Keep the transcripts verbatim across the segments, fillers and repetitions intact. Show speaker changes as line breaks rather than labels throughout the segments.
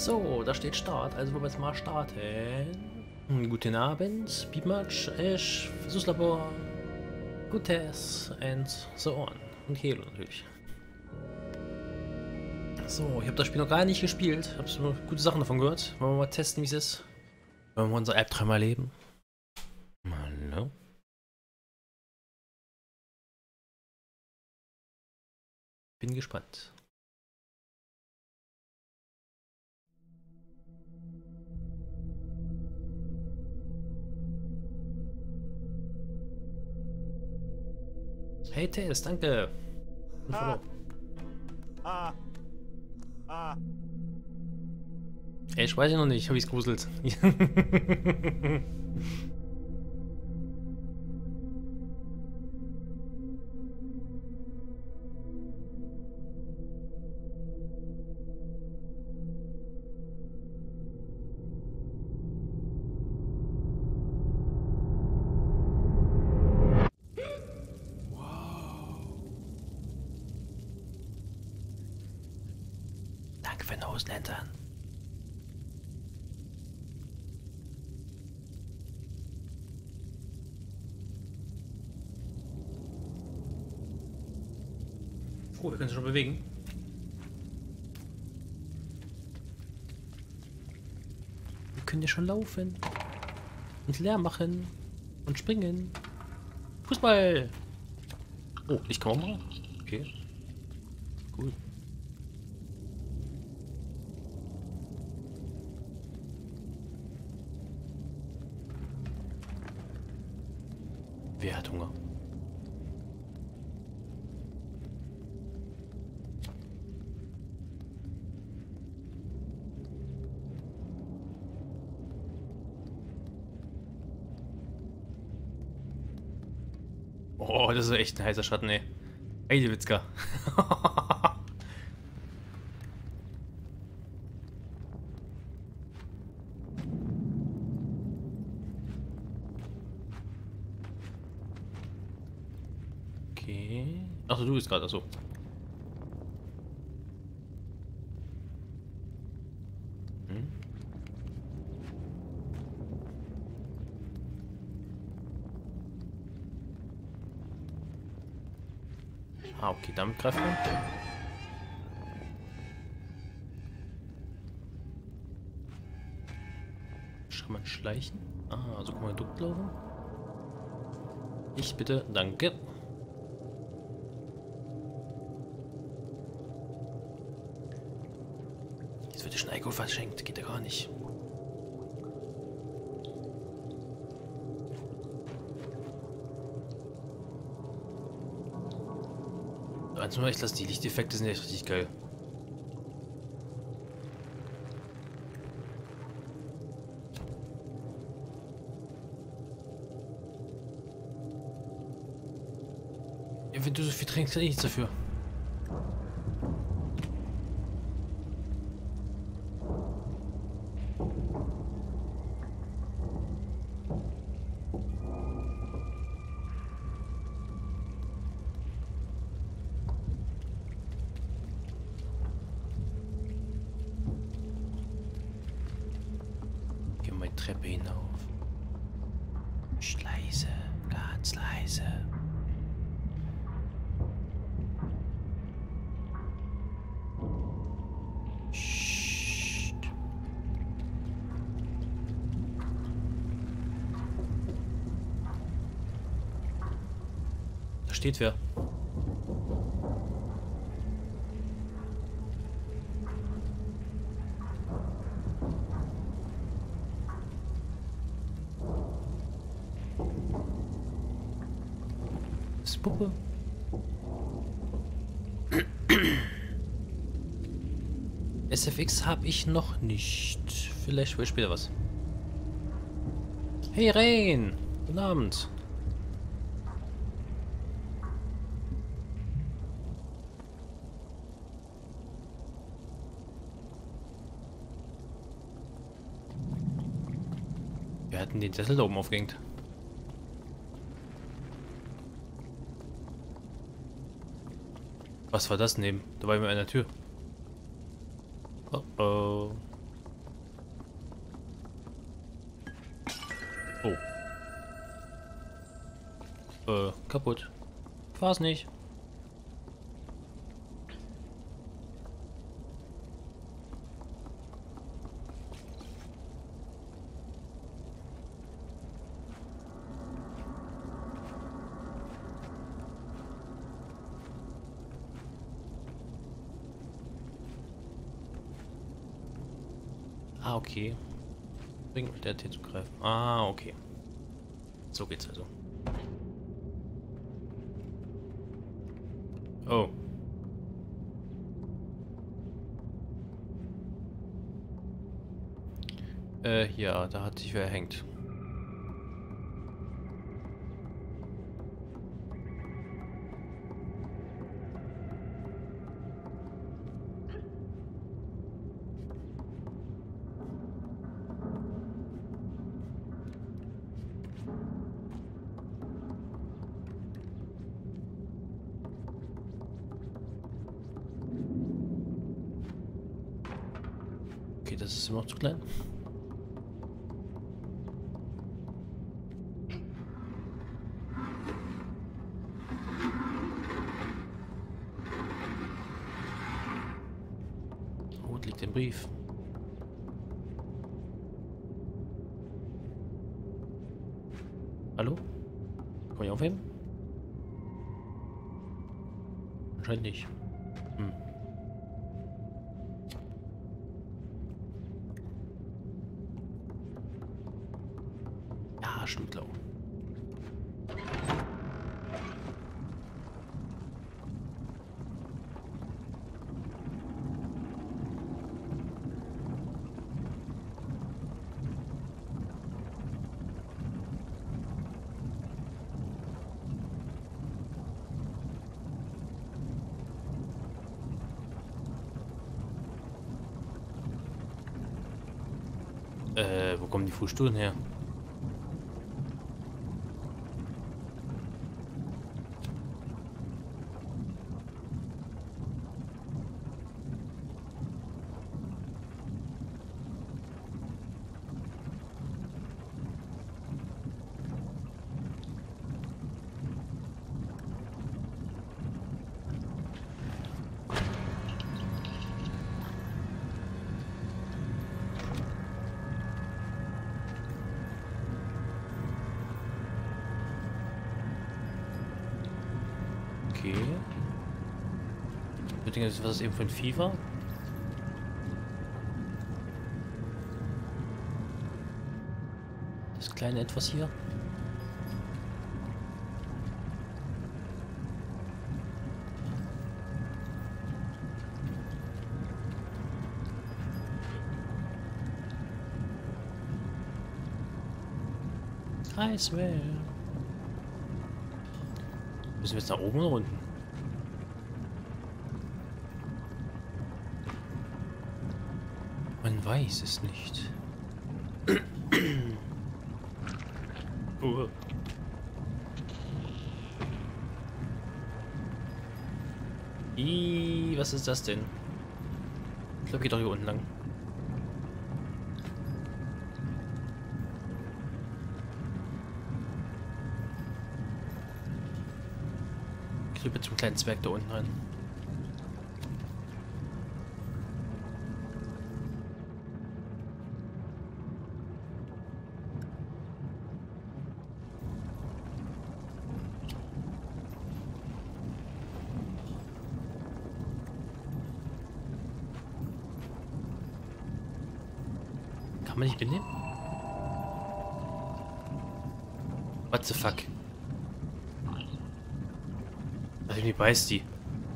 So, da steht Start, also wollen wir jetzt mal starten. Guten Abend, Beatmatch, Ash, Versuchslabor, Gutes and so on. Und Halo natürlich. So, ich habe das Spiel noch gar nicht gespielt, habe so gute Sachen davon gehört. Wollen wir mal testen, wie es ist? Wollen wir unser Albtraum erleben? Hallo? Bin gespannt. Hey Tess, danke. Und
Ah. Ah. Ah.
Ey, ich weiß ja noch nicht, habe ich's gruselt. Danke für den Hoslantern. Oh, wir können uns schon bewegen. Wir können ja schon laufen. Und Lärm machen. Und springen. Fußball! Oh, ich komme auch mal. Okay. Cool. Wer hat Hunger? Oh, das ist echt ein heißer Schatten, ey. Heidewitzka. Okay. Achso, du bist gerade, achso. Hm? Ah, okay, damit greifen wir. Kann man schleichen? Ah, also kann man duckt laufen. Ich bitte, danke. Jetzt wird dir schon Alkohol verschenkt, geht ja gar nicht. Also nur echt, dass die Lichteffekte sind echt richtig geil. Ja, wenn du so viel trinkst, kann ich nichts dafür. Treppe hinauf. Psst, leise, ganz leise. Psst. Da steht wer. Puppe. S F X habe ich noch nicht. Vielleicht will ich später was. Hey Rain! Guten Abend. Wir hatten den Sessel da oben aufgehängt. Was war das neben? Da war immer eine Tür. Oh oh. Oh. Äh, kaputt. War's nicht. Ah, okay. Ring mit der T zugreifen. Ah, okay. So geht's also. Oh. Äh, ja, da hat sich wer erhängt. Okay, das ist immer noch zu klein. Wo liegt der Brief? Hallo? Kann ich aufheben? Anscheinend nicht. Hm. Ja, stimmt, glaube ich. Äh, wo kommen die Fußspuren her? Okay. Ich denke, was das eben für ein Vieh war? Das kleine Etwas hier. I swear. Müssen wir jetzt nach oben oder unten? Man weiß es nicht. Oh. Ih, was ist das denn? Ich glaube, geht doch hier unten lang. Ich glaube zum kleinen Zwerg da unten rein. Kann man nicht mitnehmen? What the fuck? Also wie beißt die?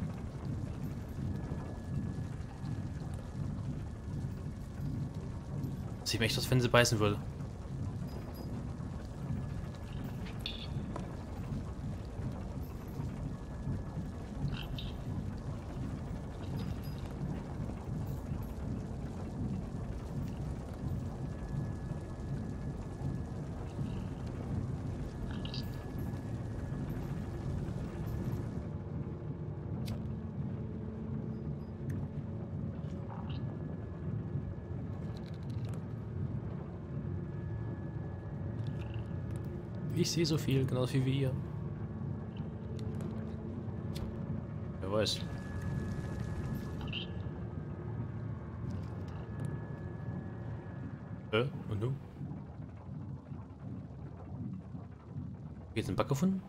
Sieht mir echt aus, wenn sie beißen würde. Ich sehe so viel, genauso wie wir. Wer weiß. Äh, und du? Jetzt einen Bug gefunden?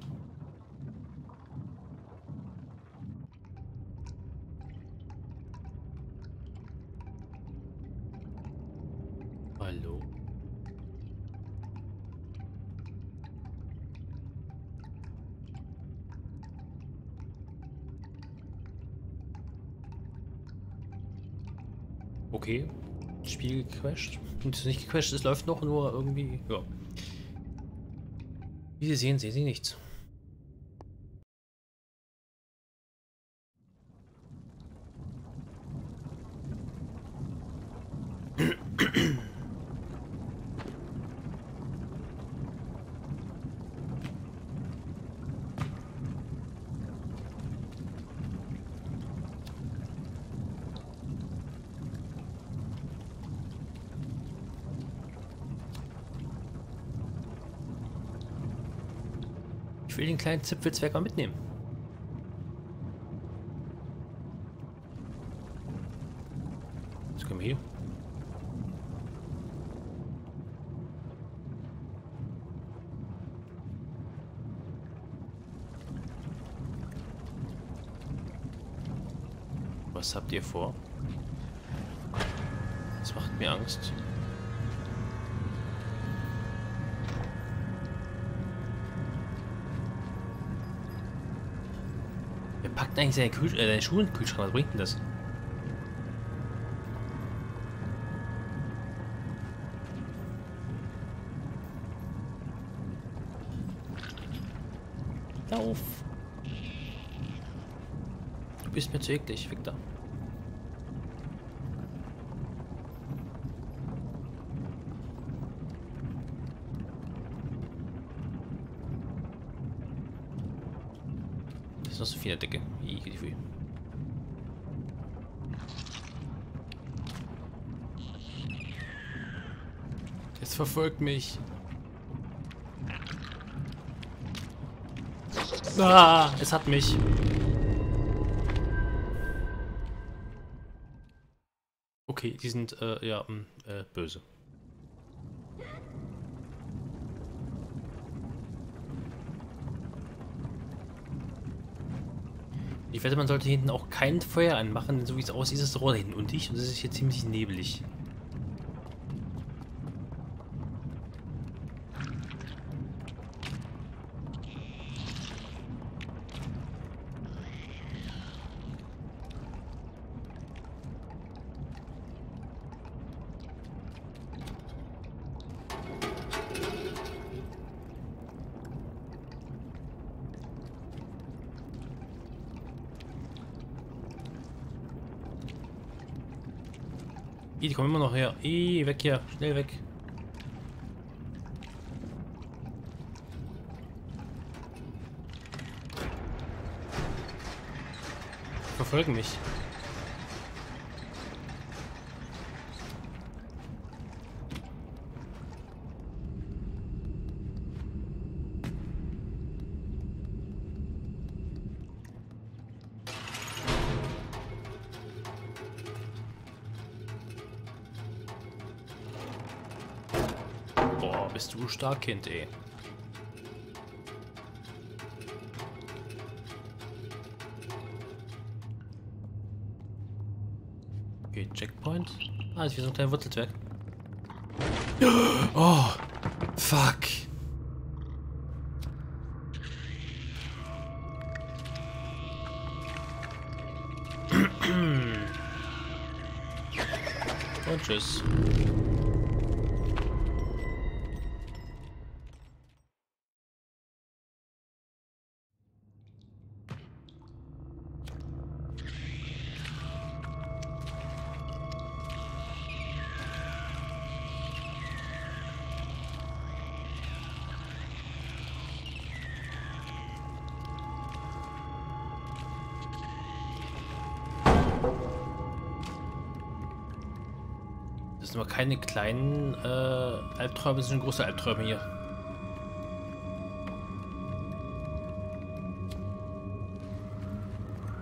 Hallo? Okay. Spiel gecrashed. Und es ist nicht gecrashed, es läuft noch, nur irgendwie. Ja. Wie Sie sehen, sehen Sie nichts. Ich will den kleinen Zipfelzwerg mal mitnehmen. Jetzt können wir hier. Was habt ihr vor? Das macht mir Angst. Wer packt eigentlich seine, Kühl äh, seine Schuhe in den Kühlschrank? Was bringt denn das? Lauf! Du bist mir zu eklig, Victor. Das ist noch so viel in der Decke. Igel. Es verfolgt mich. Ah, es hat mich. Okay, die sind äh, ja mh, äh, böse. Ich wette, man sollte hinten auch kein Feuer anmachen, denn so wie es aussieht, ist das Rohr da hinten undicht und es ist hier ziemlich nebelig. Ih, die kommen immer noch her. Ih, weg hier. Schnell weg. Verfolgen mich. Boah, bist du stark, Kind, ey. Okay, Checkpoint. Ah, ist wie so ein kleiner Wurzelzwerg. Oh, fuck. Und tschüss. Das sind aber keine kleinen äh, Albträume, das sind große Albträume hier.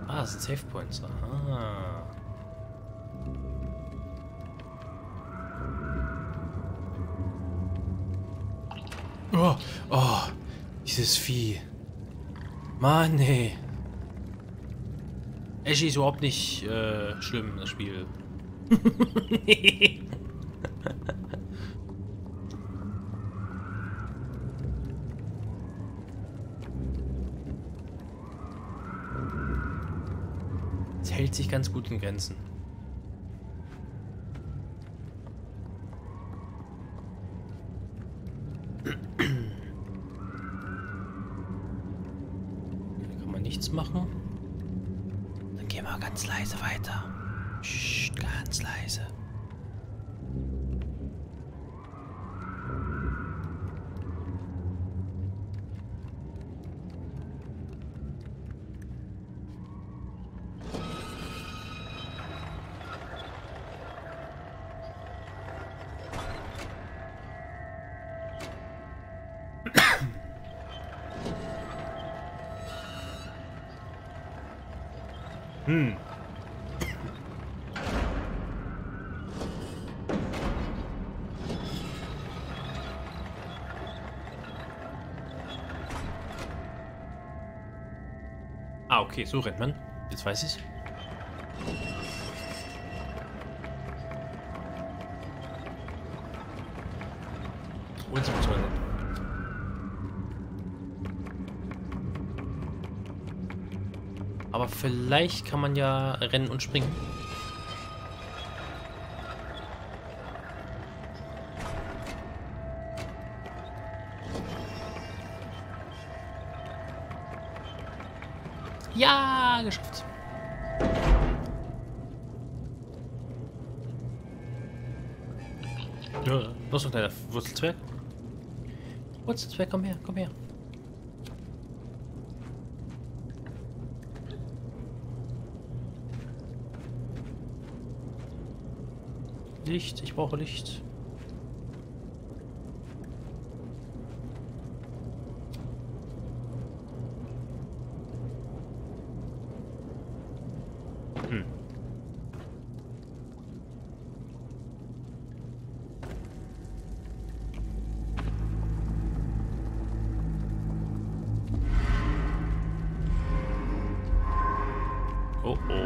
Ah, das sind Save Points. Aha. Oh, oh, dieses Vieh. Mann, nee. Ashy ist überhaupt nicht äh, schlimm, das Spiel. Nee. Es hält sich ganz gut in Grenzen. Nichts machen. Dann gehen wir ganz leise weiter. Psst, ganz leise. Hm. Ah, okay, so rennt man. Jetzt weiß ich's. Und so muss man rennen. Aber vielleicht kann man ja rennen und springen. Ja, geschafft. Ja, los, ein kleiner Wurzelzwerg. Wurzelzwerg, komm her, komm her. Licht, ich brauche Licht. Hm. Oh oh.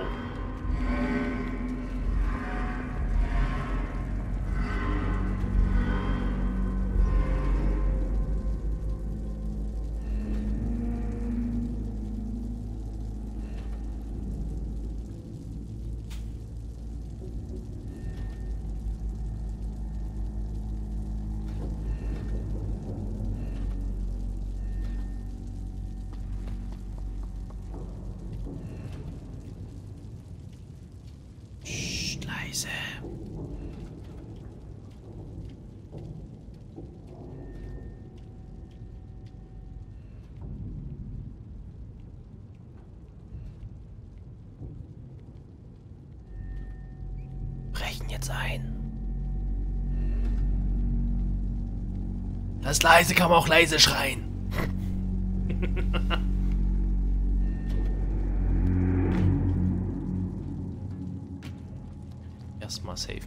Psst, leise. Brechen jetzt ein. Das leise kann man auch leise schreien. Erstmal safen.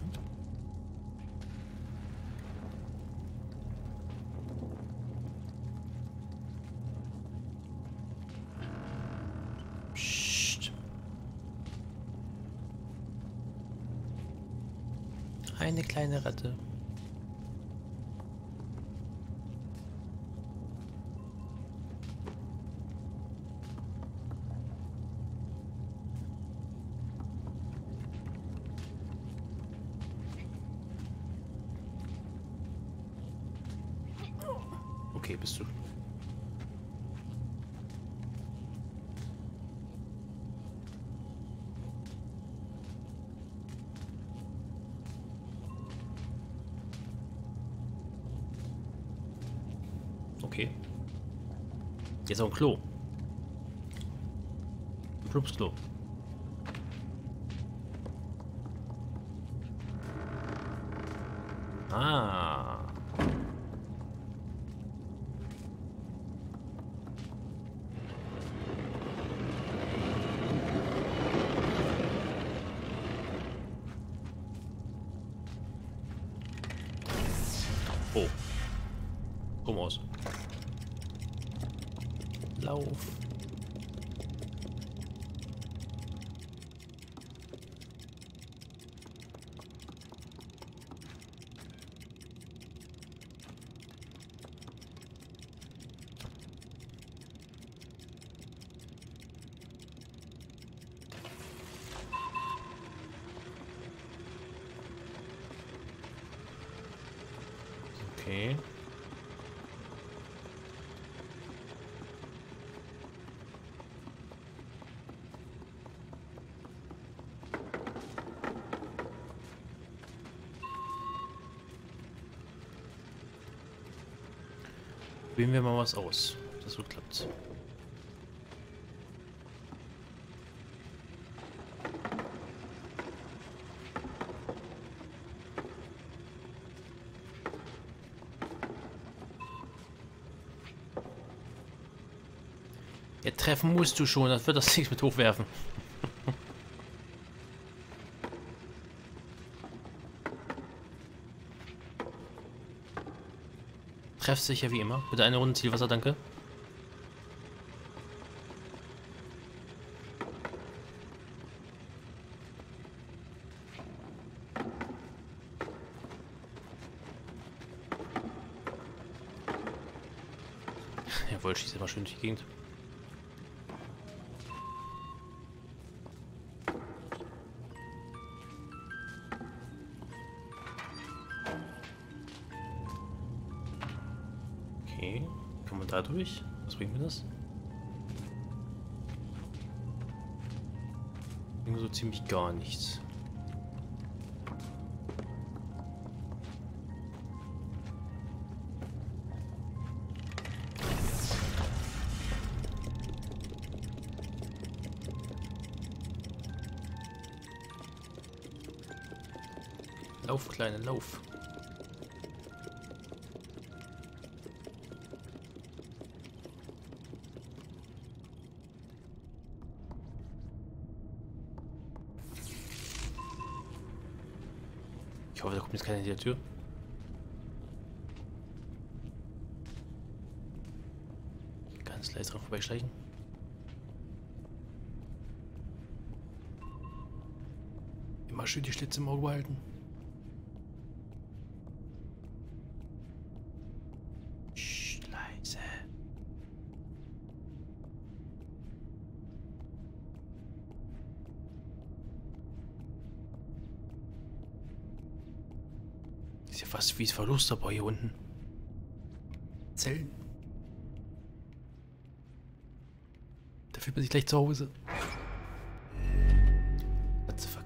Psst. Eine kleine Ratte. Okay, bist du. Okay. Jetzt auch ein Klo. Ein Klubsklo. Ah. Strom aus. Lauf. Okay. Probieren wir mal was aus, ob das so klappt. Ja, treffen musst du schon, das wird das nichts mit hochwerfen. Treffsicher wie immer. Bitte eine Runde Zielwasser, danke. Jawohl, schießt immer schön durch die Gegend. Okay, kommen wir da durch? Was bringt mir das? Irgendwie so ziemlich gar nichts. Lauf, Kleine, lauf. Ich hoffe, da kommt jetzt keiner in die Tür. Ganz leicht dran vorbeischleichen. Immer schön die Schlitze im Auge behalten. Psst, leise. Ist ja fast wie das Verlusterbau hier unten. Zellen. Da fühlt man sich gleich zu Hause. What the fuck?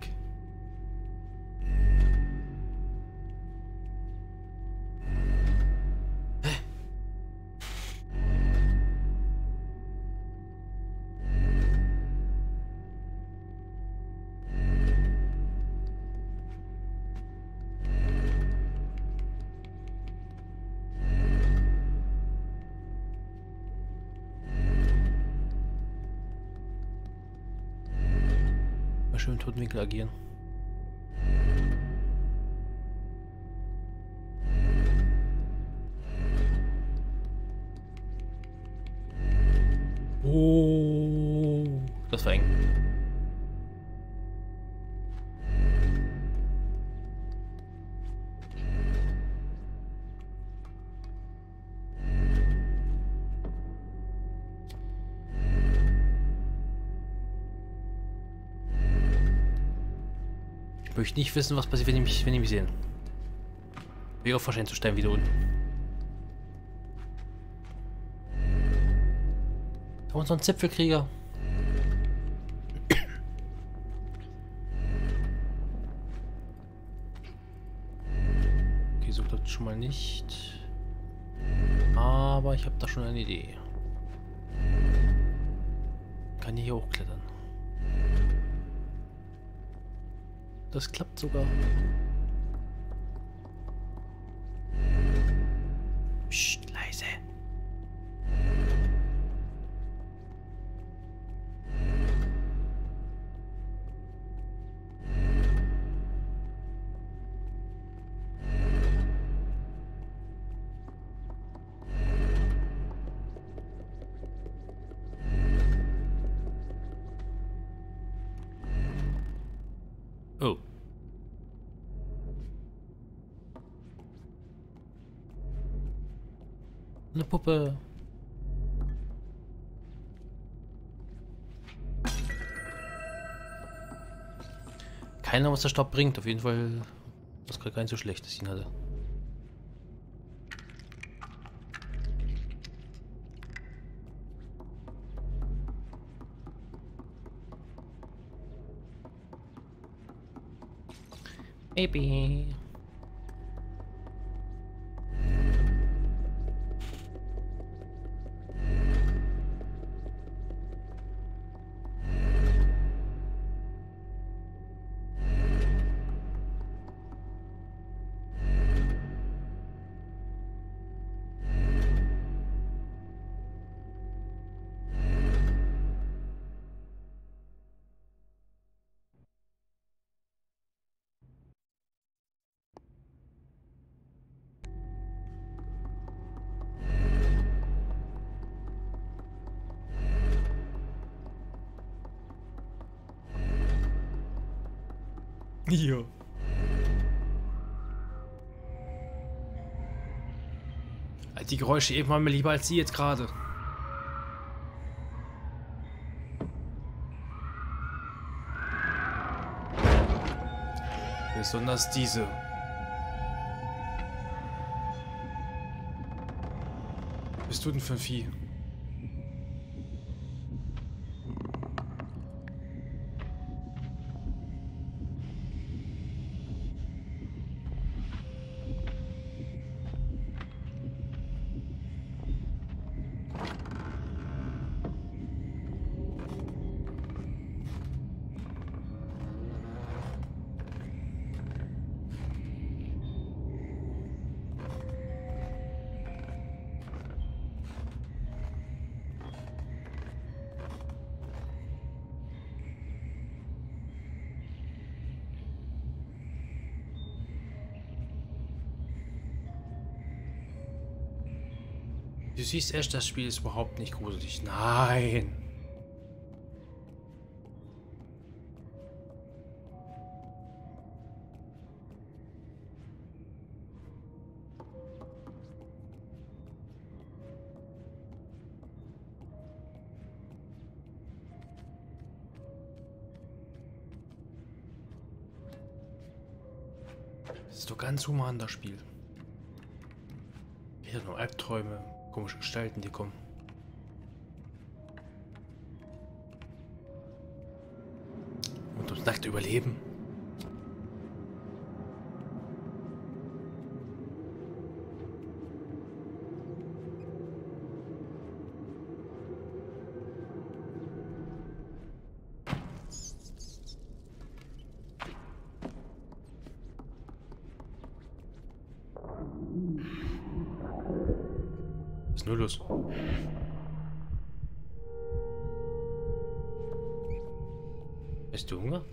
Hä? Schön im Totenwinkel agieren. Oh, das war eng. Ich möchte nicht wissen, was passiert, wenn die mich, wenn die mich sehen. Wie auch wahrscheinlich zu sterben wieder unten. Da unten so ein Zipfelkrieger. Okay, so klappt schon mal nicht. Aber ich habe da schon eine Idee. Kann ich hier hochklettern. Das klappt sogar. Psst, leise. Oh. Eine Puppe. Keiner, was der Stab bringt. Auf jeden Fall, was gerade gar nicht so schlecht ist, ihn hatte. Maybe. Ja. Die Geräusche eben waren mir lieber als sie jetzt gerade. Besonders diese. Was bist du denn für ein Vieh? Du siehst echt, das Spiel ist überhaupt nicht gruselig. Nein. Das ist doch ganz human, das Spiel. Wieder nur Albträume. Komische Gestalten, die kommen. Und ums nackte Überleben. Was ist nur los? Hast du Hunger?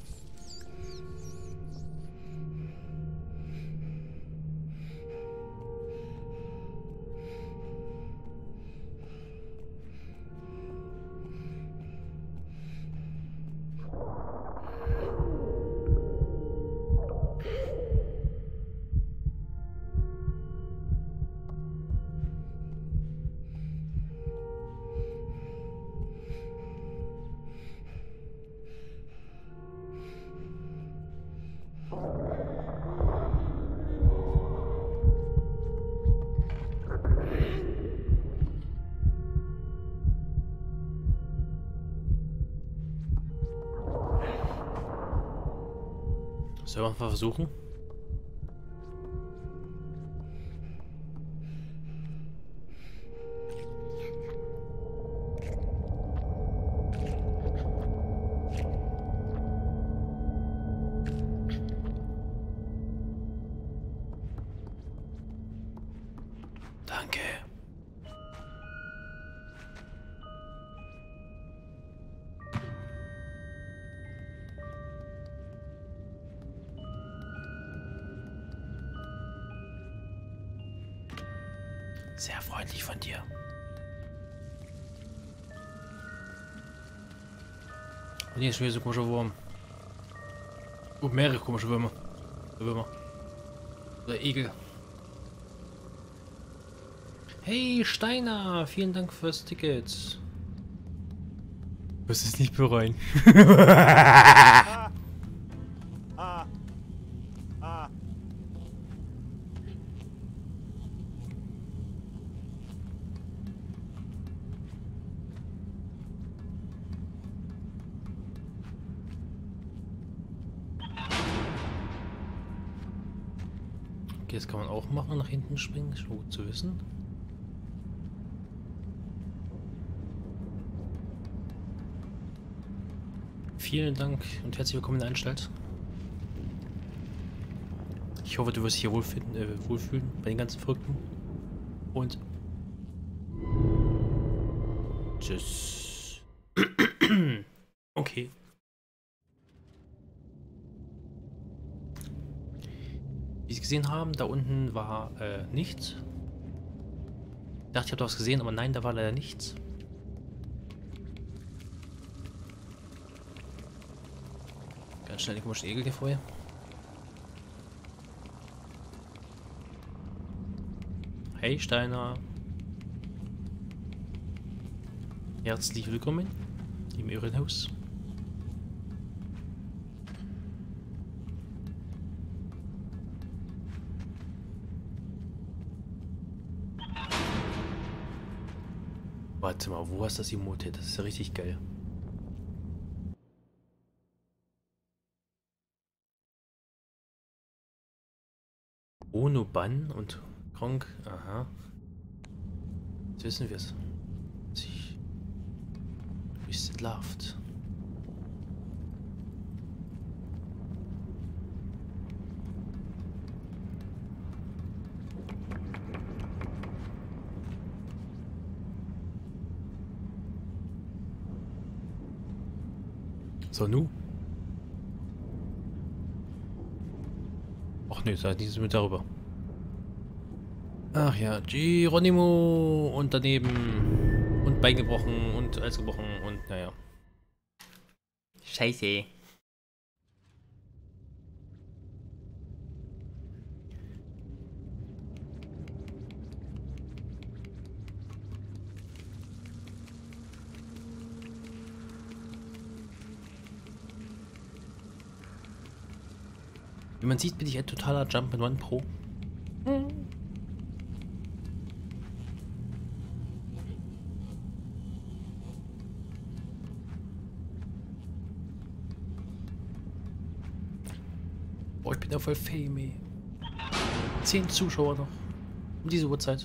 Sollen wir mal versuchen? Danke. Sehr freundlich von dir. Und hier ist schon wieder so ein komischer Wurm. Oh, mehrere komische Würmer. Würmer. Oder Egel. Hey, Steiner! Vielen Dank fürs Ticket. Du wirst es nicht bereuen.
Ah. Ah. Ah.
Okay, das kann man auch machen, nach hinten springen. Ist schon gut zu wissen. Vielen Dank und herzlich willkommen in der Anstalt. Ich hoffe, du wirst dich hier wohlfinden, äh, wohlfühlen bei den ganzen Verrückten. Und tschüss. Okay. Wie Sie gesehen haben, da unten war äh, nichts. Ich dachte, ich habe da was gesehen, aber nein, da war leider nichts. Ganz schnell den komischen Egel hier vorher. Hey Steiner. Herzlich willkommen im Irrenhaus. Warte mal, wo hast du das Emote? Das ist ja richtig geil. Ono Ban und Kronk. Aha. Jetzt wissen wir es. Sie ist entlarvt. So, nu? Ach ne, seid nicht mit darüber. Ach ja, Geronimo und daneben und Bein gebrochen und alles gebrochen und naja. Scheiße. Wie man sieht, bin ich ein totaler Jump'n'Run Pro. Hm. Boah, ich bin ja voll fame, ey. Zehn Zuschauer noch. Um diese Uhrzeit.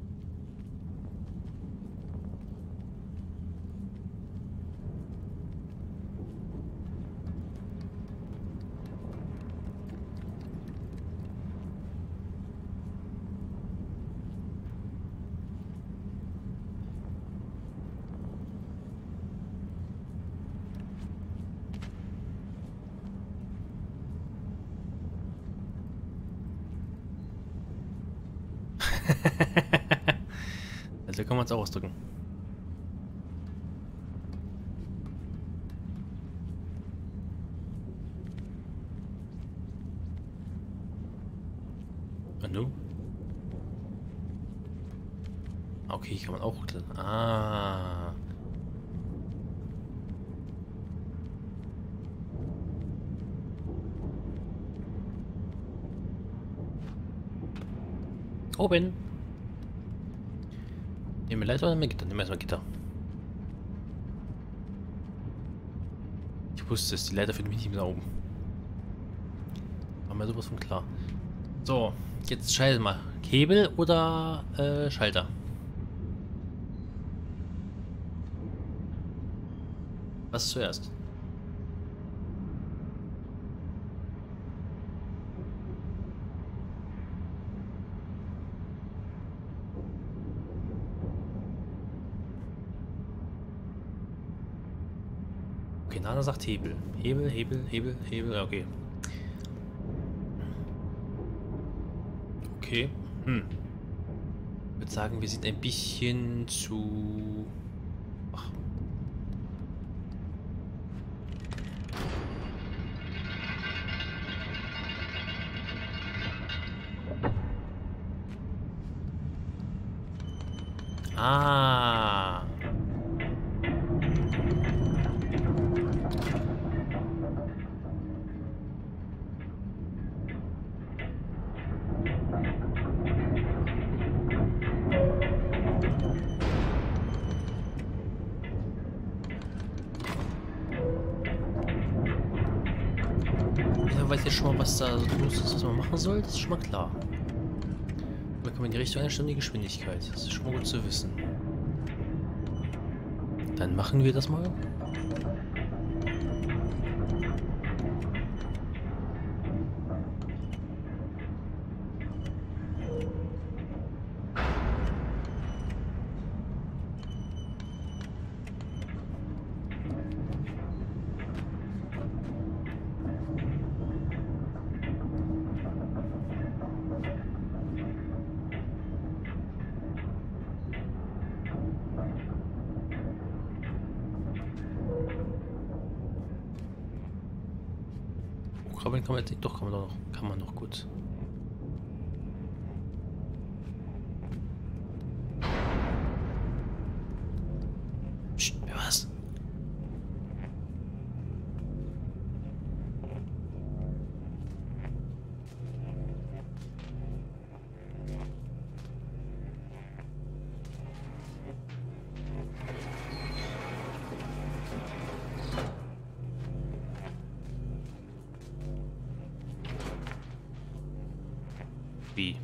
Also kann man es auch ausdrücken. Und du? Okay, kann man auch. Ah. Oben. Nehmen wir Leiter oder mit Gitter? Nehmen wir erstmal Gitter. Ich wusste es, die Leiter findet mich nicht mehr oben. War mir sowas von klar. So, jetzt schalten mal. Hebel oder äh, Schalter? Was zuerst? Okay, Nana sagt Hebel. Hebel, Hebel, Hebel, Hebel, okay. Okay. Hm. Ich würde sagen, wir sind ein bisschen zu... Ach. Ah. Jeder weiß jetzt schon mal, was da so los ist, was man machen soll. Das ist schon mal klar. Da kann man in die Richtung einstellen, die Geschwindigkeit. Das ist schon mal gut zu wissen. Dann machen wir das mal. Krabbeln kann man jetzt nicht. Doch, kann man doch noch. Kann man noch gut. Psst, wer war's? Wie?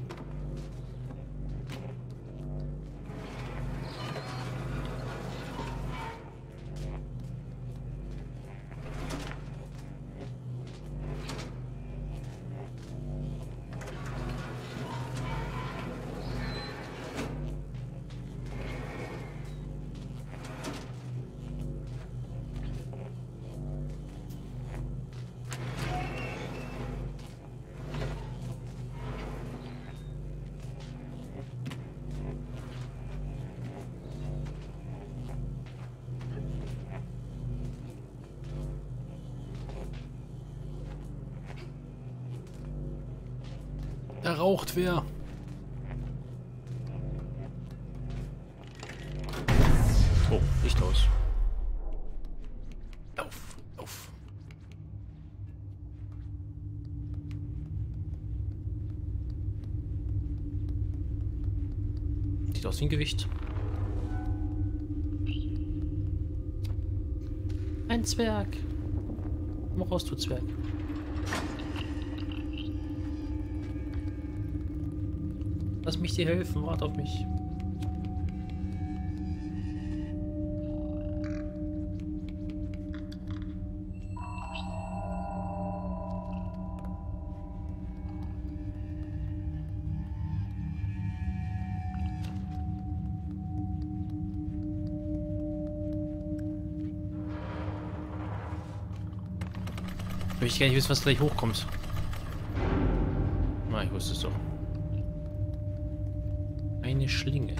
Da raucht wer. Oh, Licht aus. Lauf, lauf. Sieht aus wie ein Gewicht. Ein Zwerg. Komm raus, du Zwerg. Lass mich dir helfen, warte auf mich. Ich möchte gar nicht wissen, was gleich hochkommt. Na, ich wusste es doch. Eine Schlinge.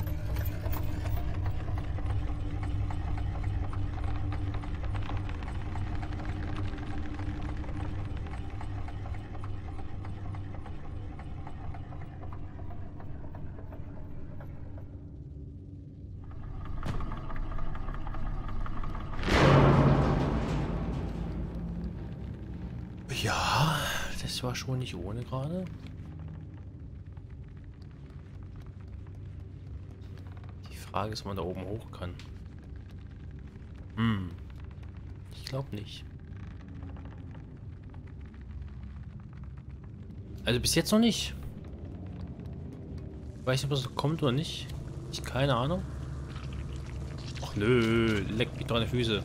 Ja, das war schon nicht ohne gerade. Die Frage ist, ob man da oben hoch kann. Hm. Ich glaube nicht. Also bis jetzt noch nicht. Ich weiß nicht, ob das kommt oder nicht. Ich keine Ahnung. Ach nö, leck mich doch an die Füße.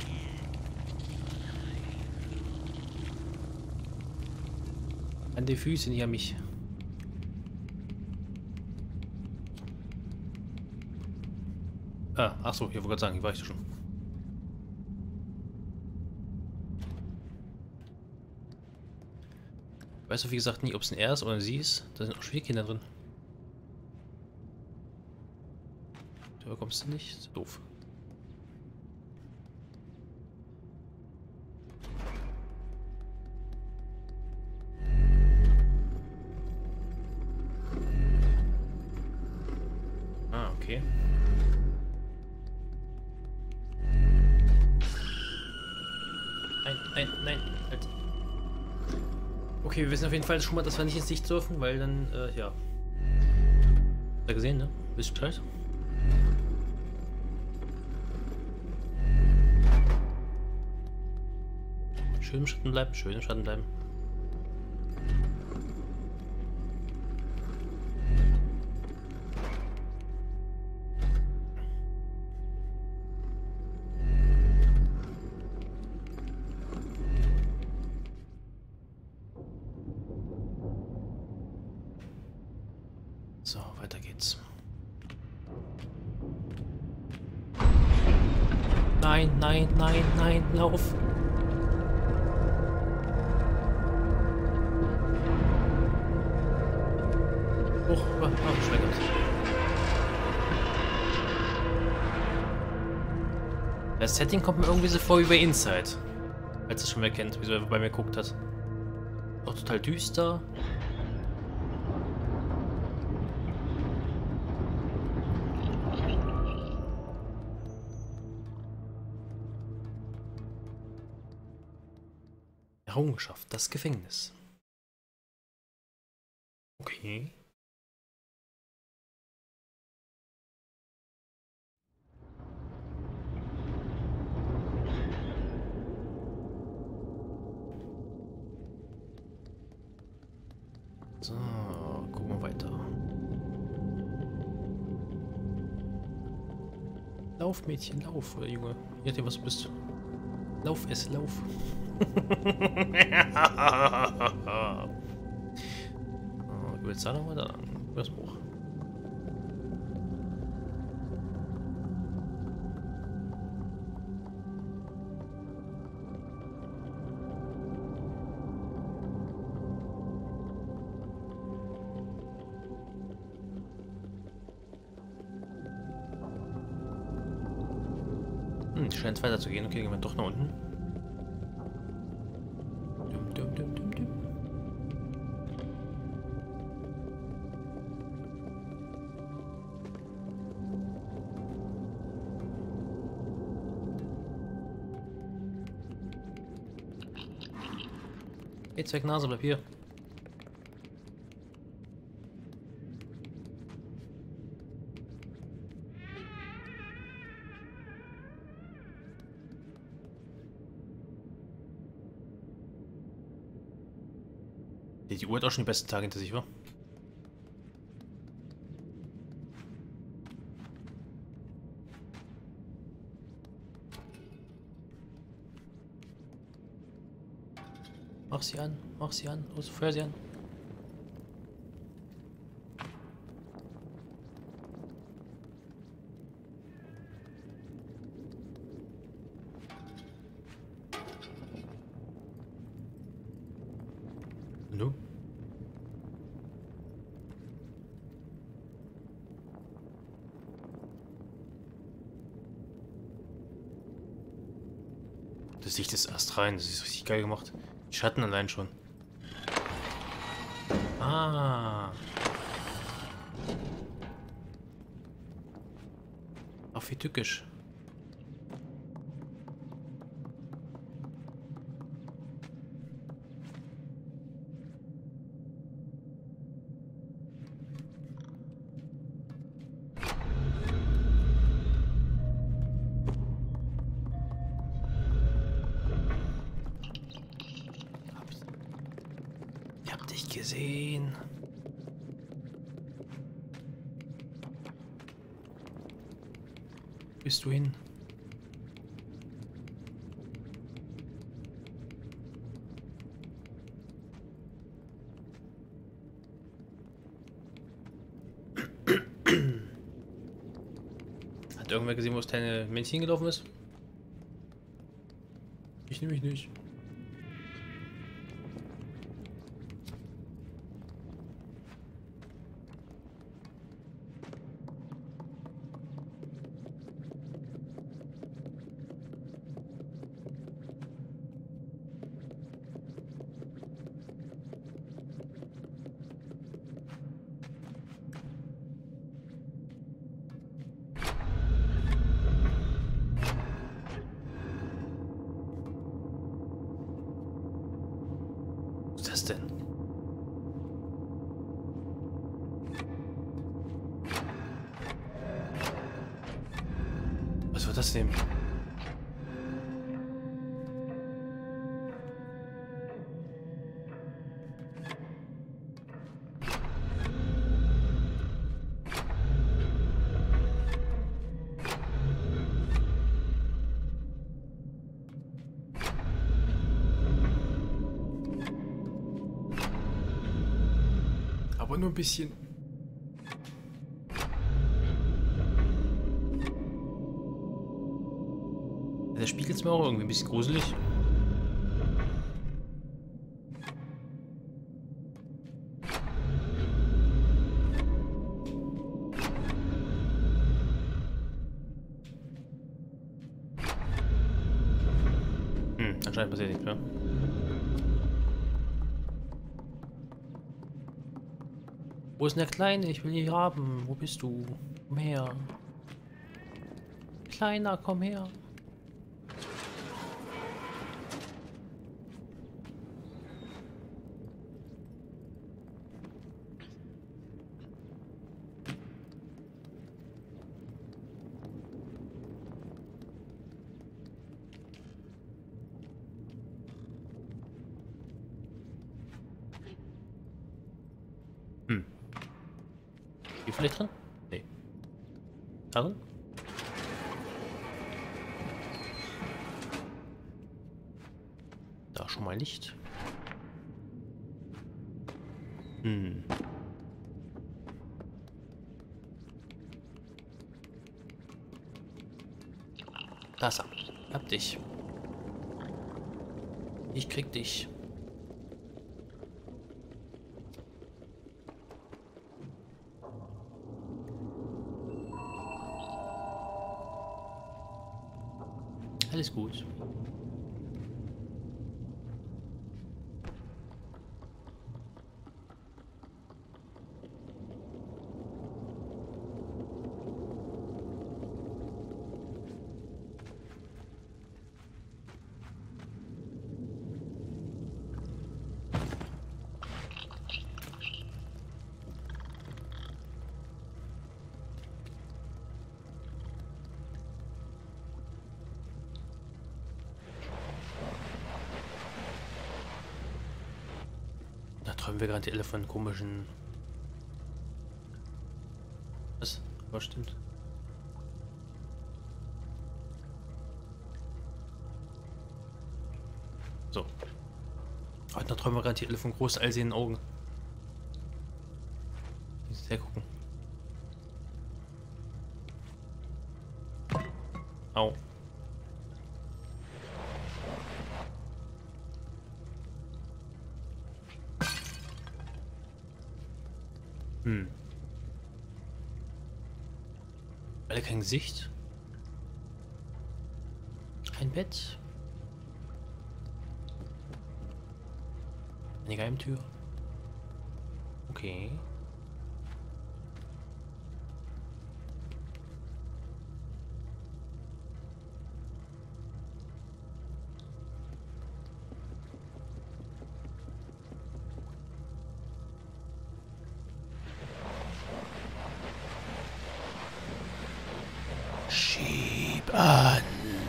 An die Füße, nicht an mich. Ah, ach so, ich wollte gerade sagen, hier war ich doch schon. Ich weiß doch wie gesagt nicht, ob es ein er ist oder ein sie ist. Da sind auch Schwierkinder drin. Da kommst du nicht, ist doof. Ah, okay. nein, nein, nein. Halt. Okay, wir wissen auf jeden Fall schon mal, dass wir nicht ins Licht dürfen, weil dann, äh, ja. Habt ihr gesehen, ne? Wisst ihr Bescheid? Schön im Schatten bleiben, schön im Schatten bleiben. So, weiter geht's. Nein, nein, nein, nein, lauf! Hoch, oh, oh, schweigert. Das Setting kommt mir irgendwie so vor wie bei Inside. Als es schon wer kennt, wieso er bei mir geguckt hat. Auch total düster. Errungenschaft, das Gefängnis. Okay. So, gucken wir weiter. Lauf, Mädchen, lauf, oder Junge. Je nachdem, was du bist. Lauf es, lauf. Oh, über jetzt da nochmal da lang. Über das Buch. Hm, scheint weiter zu gehen. Okay, gehen wir doch nach unten. Dum, dum, dum, dum, dum. Hey, Zwergnase, bleib hier. Die Uhr hat auch schon die besten Tage hinter sich, wa? Mach sie an, mach sie an, los, feuer sie an. No. Das Licht ist erst rein, das ist richtig geil gemacht. Die Schatten allein schon. Ah. Auch wie tückisch. Ich hab dich gesehen. Bist du hin? Hat irgendwer gesehen, wo das kleine Männchen gelaufen ist? Ich nehme mich nicht. Was ist das denn? Was wird das denn? Aber nur ein bisschen. Der spiegelt es mir auch irgendwie ein bisschen gruselig. Hm, anscheinend passiert nichts mehr. Wo ist denn der Kleine? Ich will ihn haben. Wo bist du? Komm her. Kleiner, komm her. Hm. Hier vielleicht drin? Nee. Darin? Da schon mal nicht. Hm. Da ist er. Hab dich. Ich krieg dich. Alles gut. Da träumen wir gerade alle von komischen... Was? Was stimmt? So. Oh, da träumen wir gerade alle von großen, allsehenden Augen. Jetzt hergucken. Au. Hm. Alle kein Gesicht. Kein Bett. Eine Geheimtür. Okay. Schieb an.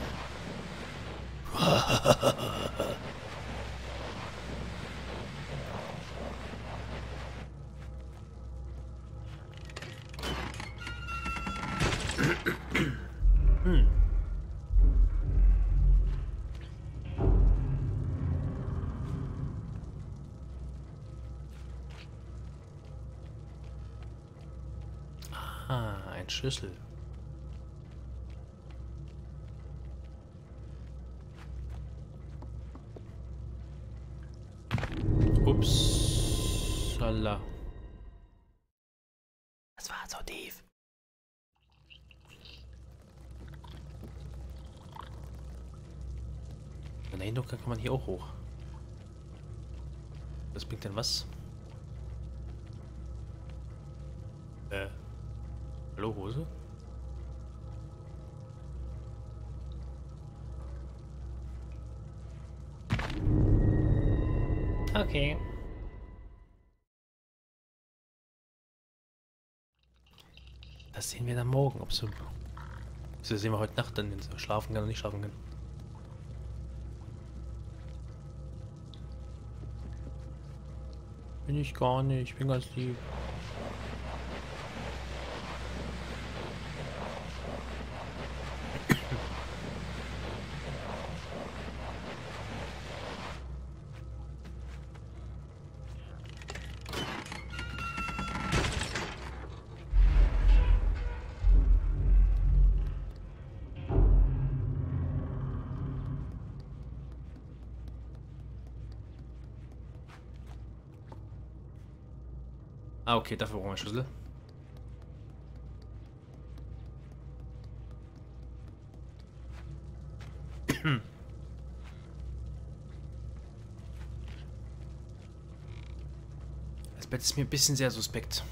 Hm. Ah, ein Schlüssel. Upsala. Das war so tief. Nein, doch kann man hier auch hoch. Das bringt denn was? Äh. Hallo, Hose? Okay. Das sehen wir dann morgen, ob so. Das sehen wir heute Nacht dann, wenn sie schlafen kann oder nicht schlafen kann. Bin ich gar nicht, ich bin ganz lieb. Ah, okay, dafür brauchen wir Schlüssel. Das Bett ist mir ein bisschen sehr suspekt.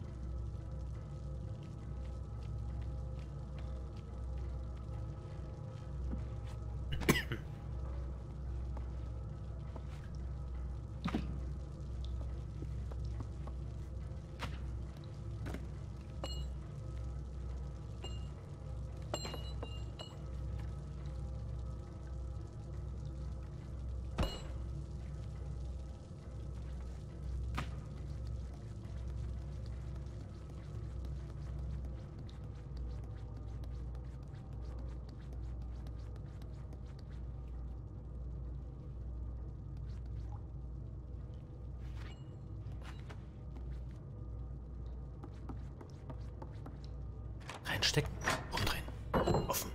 Reinstecken, umdrehen, offen.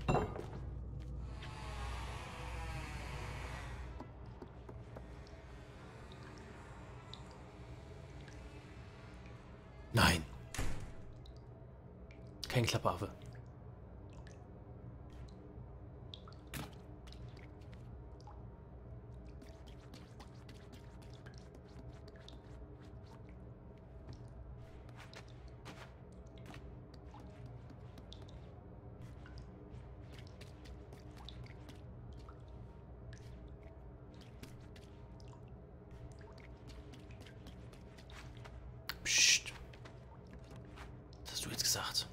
Nein. Kein Klappaffe. Psst. Was hast du jetzt gesagt?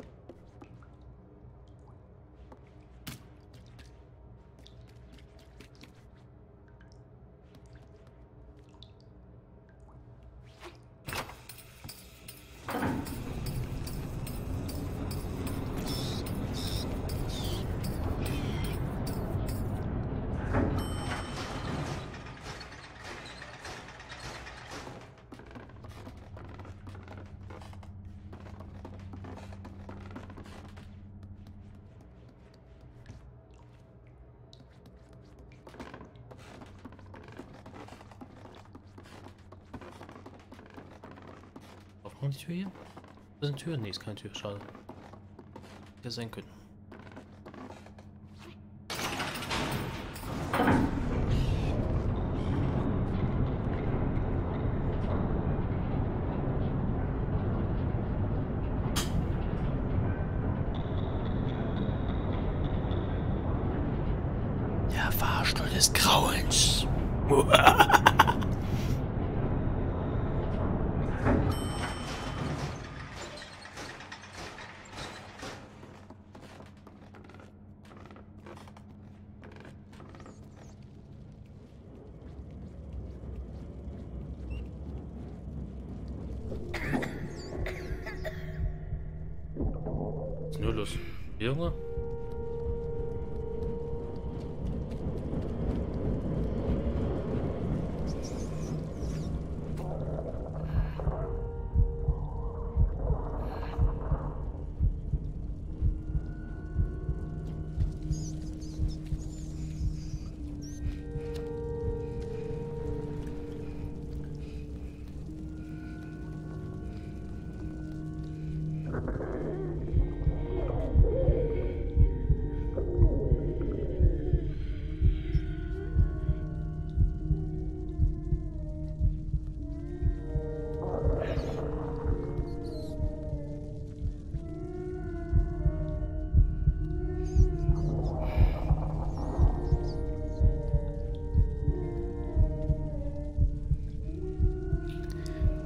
Aufmachen die Tür hier? Das ist eine Tür? Nee, ist keine Tür. Schade. Hätte sein können. Der Fahrstuhl des Grauens. Was ist denn nur los? Junge?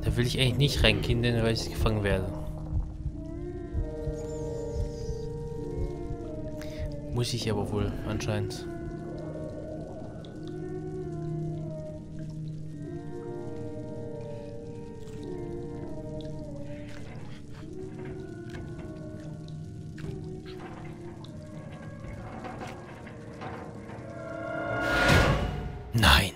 Da will ich eigentlich nicht reingehen, denn weil ich gefangen werde. Muss ich aber wohl, anscheinend. Nein.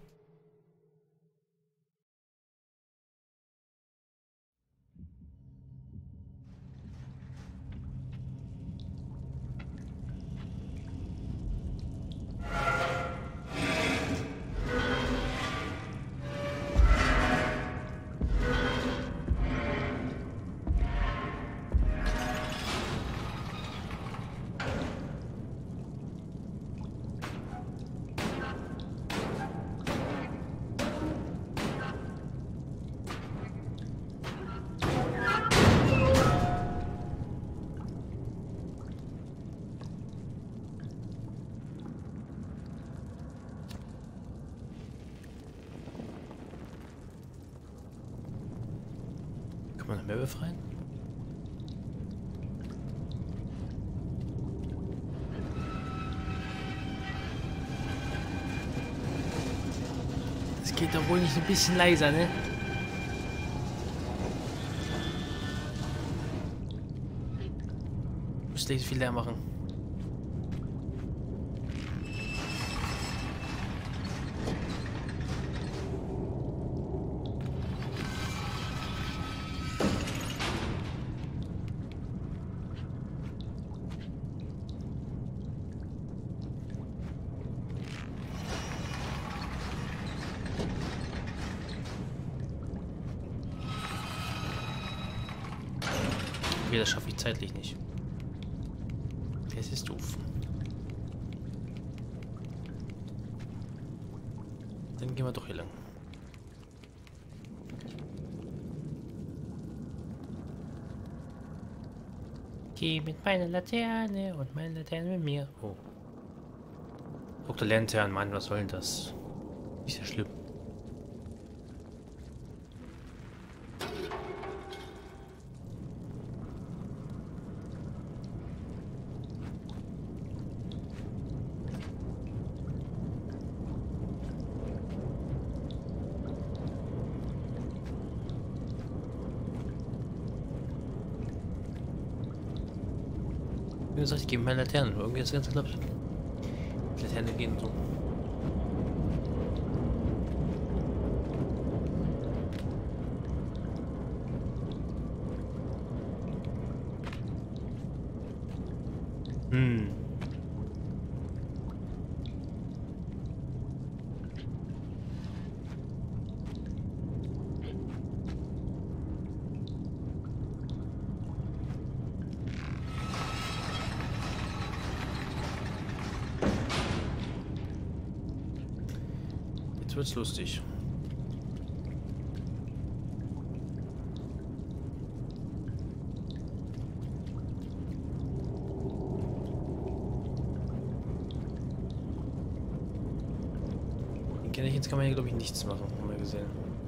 Kann man noch mehr befreien? Das geht doch wohl nicht ein bisschen leiser, ne? Müsste ich viel leer machen. Okay, das schaffe ich zeitlich nicht. Das ist doof. Dann gehen wir doch hier lang. Geh mit meiner Laterne und meine Laterne mit mir. Oh. Doktor Lantern, Mann, was soll denn das? Ist ja schlimm. Wie gesagt, ich gebe meine Laternen. Irgendwie ist das ganz geklappt. Die Laterne gehen so. Hm. Jetzt wird's lustig. Den kenne ich, jetzt kann man hier glaube ich nichts machen, haben wir gesehen.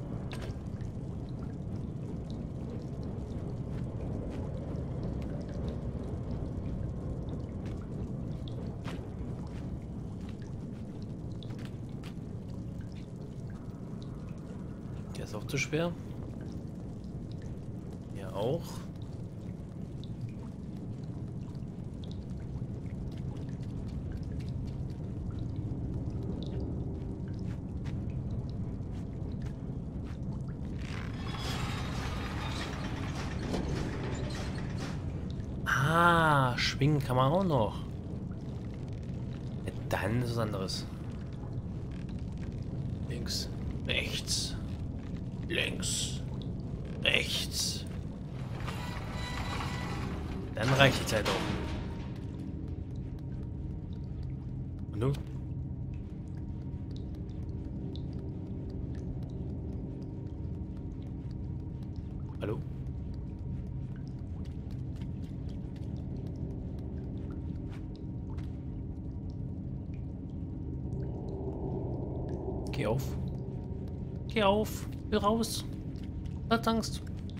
Der ist auch zu schwer. Ja, auch. Ah, schwingen kann man auch noch. Ja, dann ist was anderes. Links, rechts. Links, rechts. Dann reicht die Zeit auch. Und du? Hallo? Geh auf. Geh auf. Will raus. Hat Angst.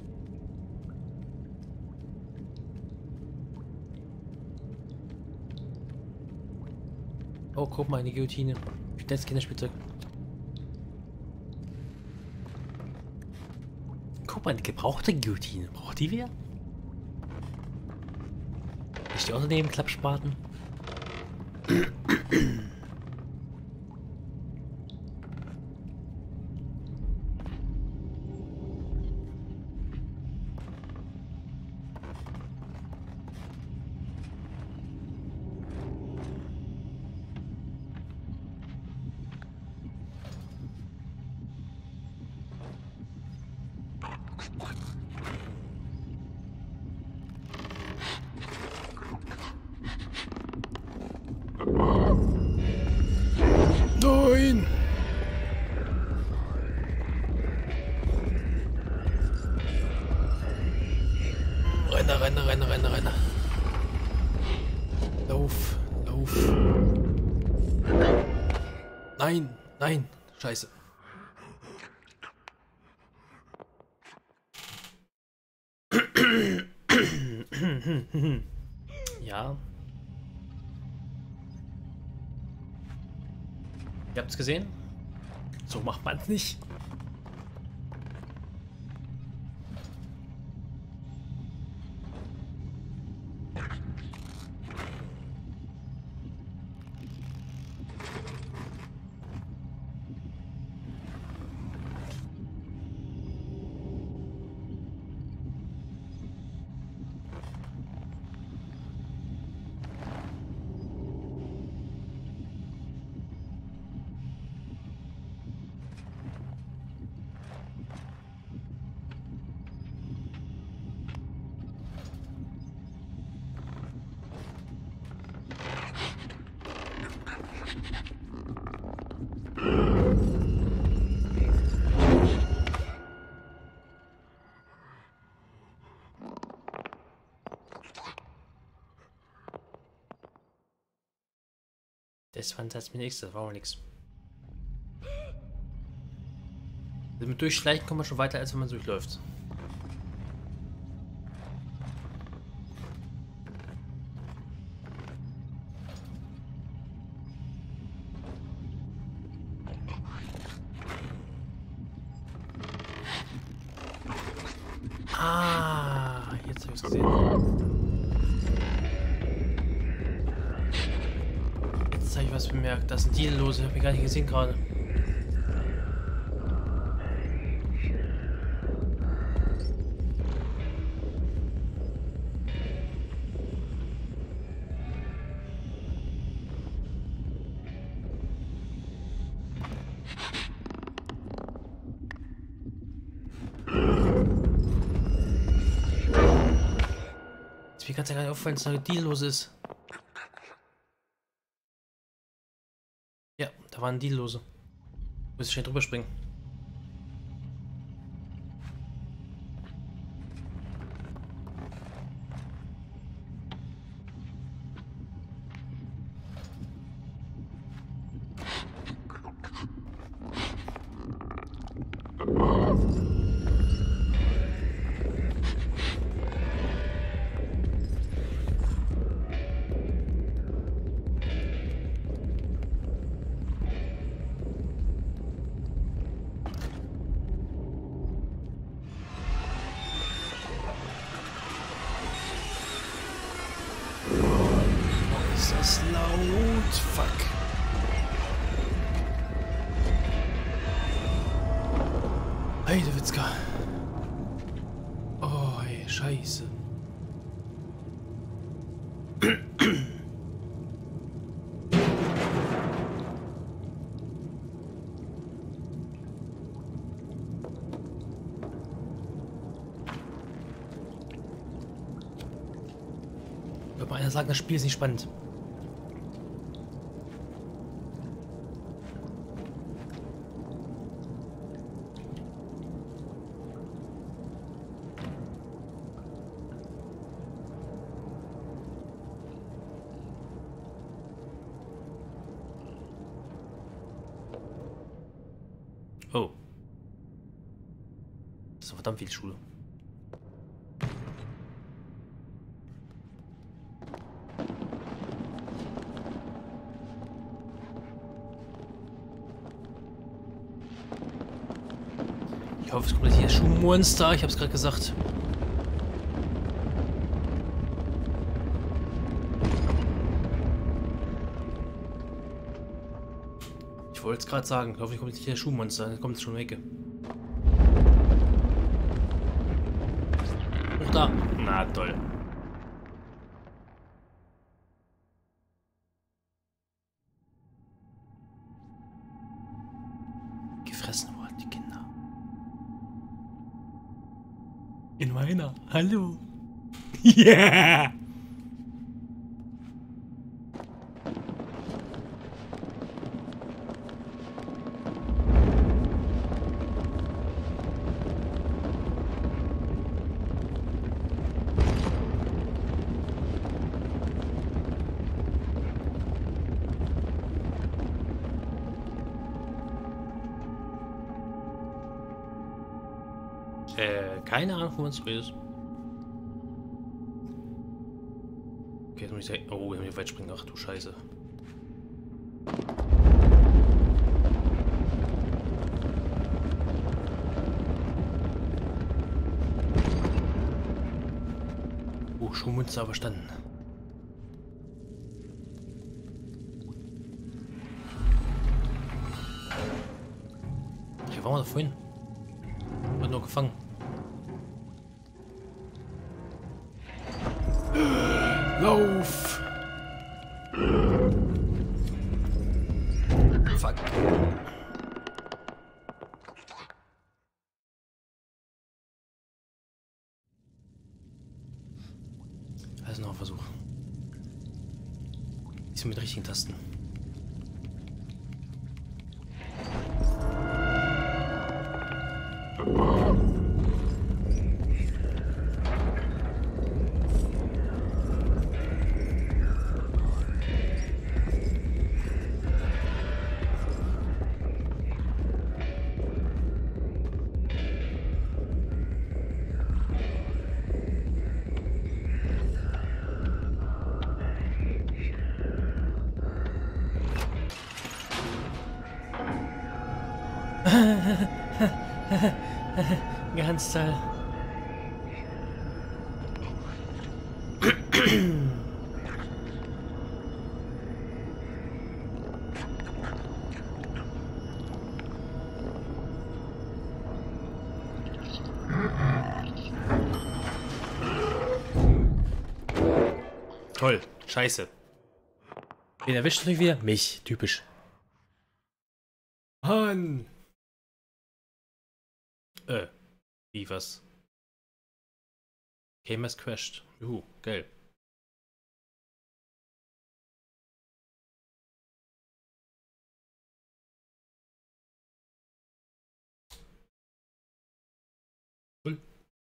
Oh, guck mal, eine Guillotine. Das Kinderspielzeug. Guck mal, eine gebrauchte Guillotine. Braucht die wer? Ist die außerdem Klappspaten? Nein! Renner, renner, renner, renner, renner. Lauf, lauf. Nein, nein, scheiße. Ja. Ihr habt's gesehen? So macht man's nicht. Das fand das mir nichts, das war auch nichts. Also mit Durchschleichen kommt man schon weiter, als wenn man durchläuft. Ah, jetzt habe ich es gesehen. Jetzt habe ich was bemerkt. Das sind Diellose, habe ich gar nicht gesehen gerade. Mir kann es ja gar nicht auffallen, dass da Deal-los ist. Ja, da waren Deal-lose. Muss ich schnell drüber springen. Ist das laut? Fuck. Heidewitzka. Oh, ey, scheiße. Würde mal einer sagen, das Spiel ist nicht spannend. noch verdammt viel Schule. Ich hoffe, es kommt jetzt hier Schuhmonster. Ich hab's gerade gesagt. Ich wollte es gerade sagen. Ich hoffe, kommt jetzt hier Schuhmonster. Dann kommt es schon weg. Auch da. Na toll. Gefressen worden, die Kinder. In meiner. Hallo. Yeah. Äh, keine Ahnung, wo man es redest. Okay, jetzt muss ich sagen. Oh, wir haben hier weit springen. Ach du Scheiße. Oh, Schuhmünze verstanden. Hier waren wir da vorhin. Wird nur gefangen. Lauf! Fuck. Also noch ein Versuch. Diesmal mit richtigen Tasten. Ganz toll. Toll. Scheiße. Wen erwischt mich wieder? Mich. Typisch. Mann. Äh. Wie, was? Game has crashed. Juhu, geil. Cool.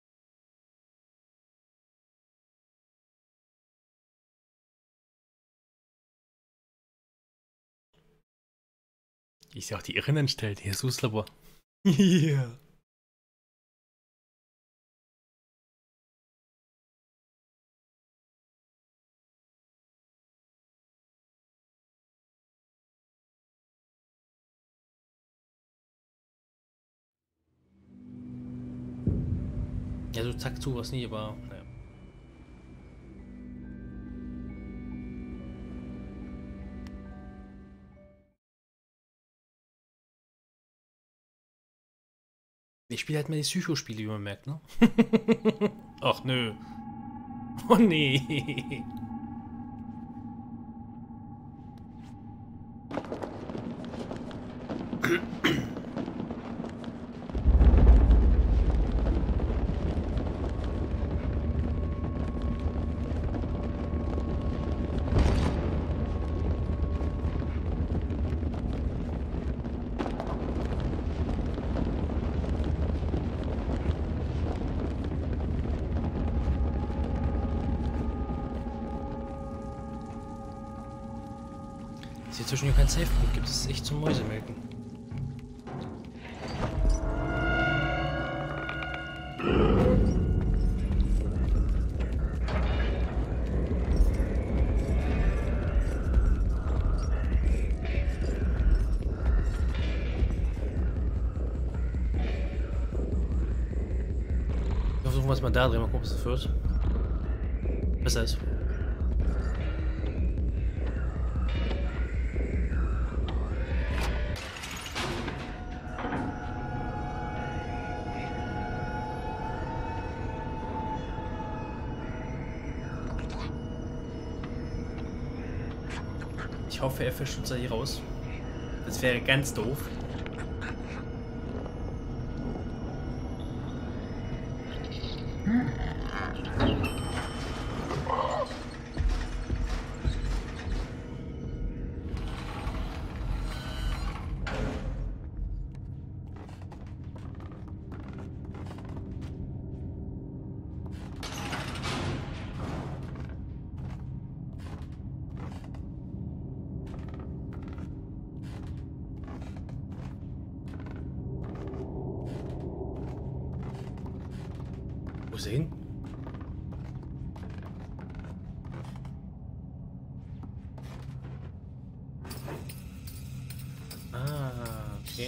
Ich sehe auch die Irrenanstalt. Jesus Labor. Yeah. Ja, so zack zu was nie, aber naja. Ich spiele halt mal die Psychospiele, wie man merkt, ne? Ach nö. Oh nee. Dass hier zwischen keinen Safe-Punkt gibt, ist echt zum Mäusemelken. wir es mal da drehen, mal gucken, was das wird. Besser ist. Ich hoffe, er fischt uns da hier raus. Das wäre ganz doof. Wo ist er hin? Ah, okay.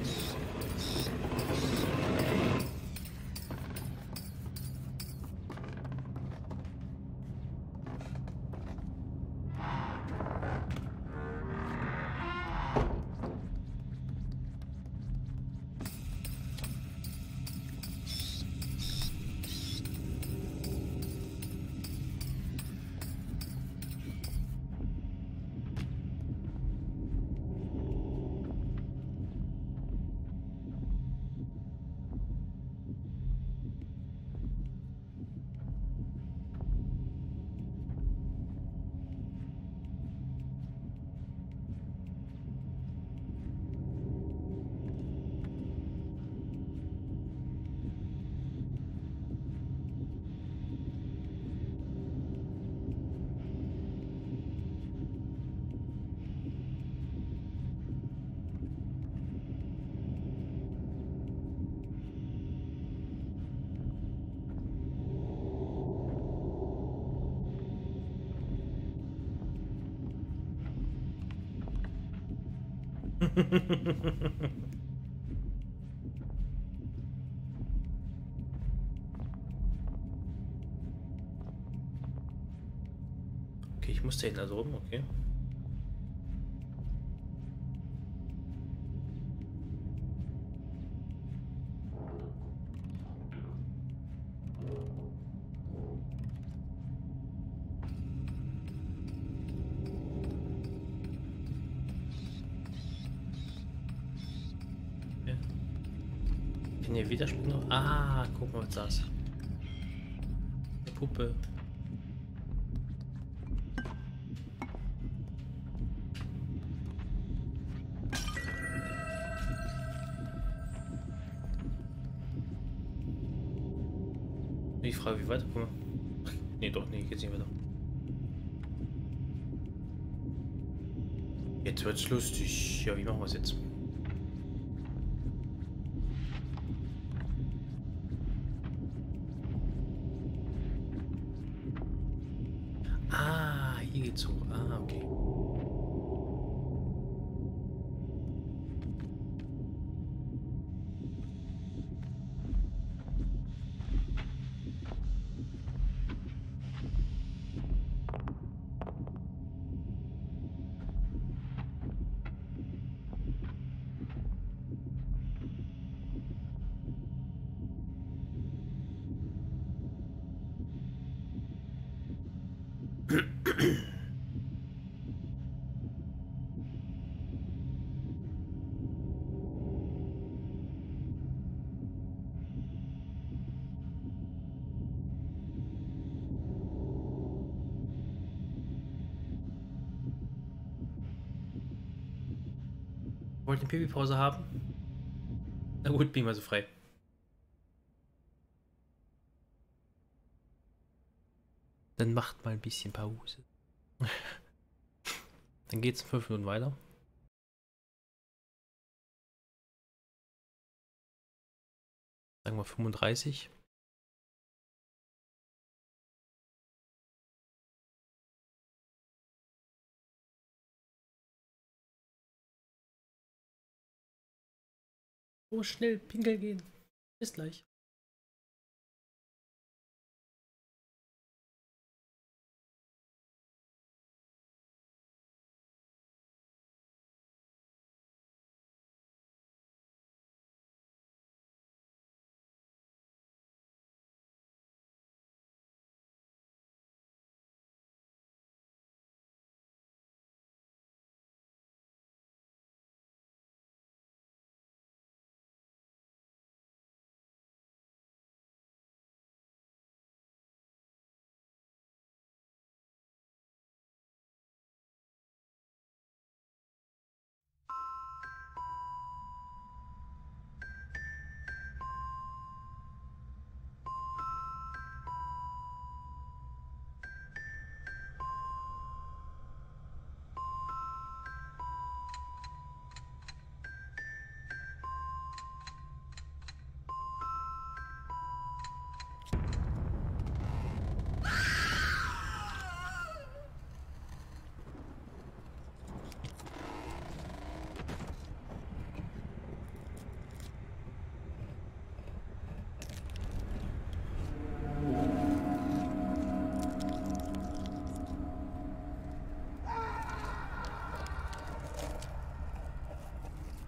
Okay, ich muss da hinten also rum, okay. Kann hier Widerspruch? Ah, guck mal, was das. Eine Puppe. Ich frage, wie weiter? Guck mal. Nee, doch, nee, geht's nicht weiter. Jetzt wird's lustig. Ja, wie machen wir es jetzt? Ah, hier geht's hoch. Ah, okay. Wollt eine Pipi-Pause haben? Na gut, bin ich mal so frei. Dann macht mal ein bisschen Pause. Dann geht's in fünf Minuten weiter. Sagen wir fünfunddreißig. Oh, schnell pinkeln gehen. Bis gleich.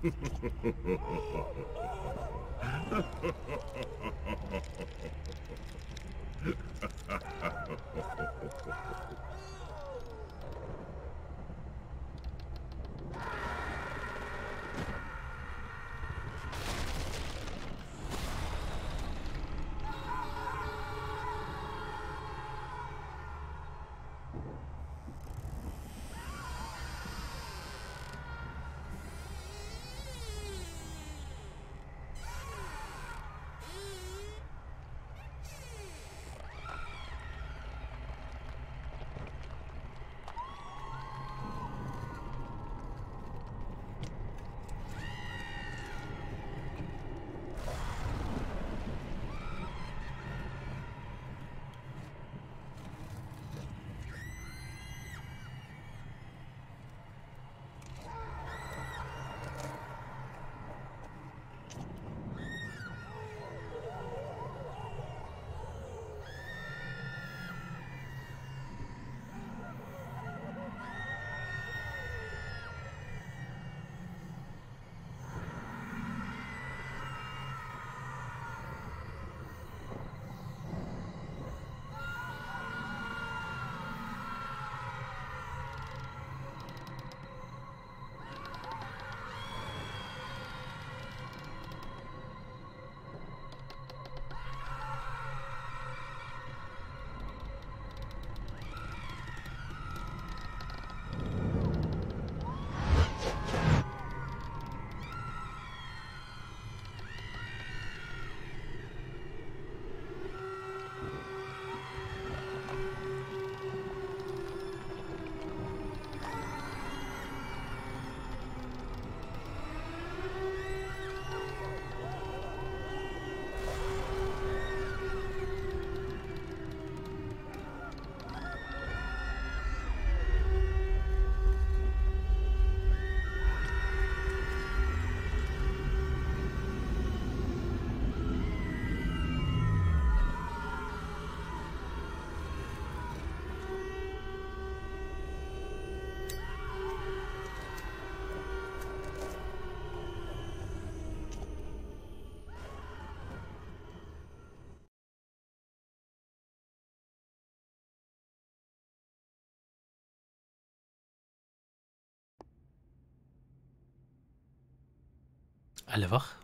Alle wach?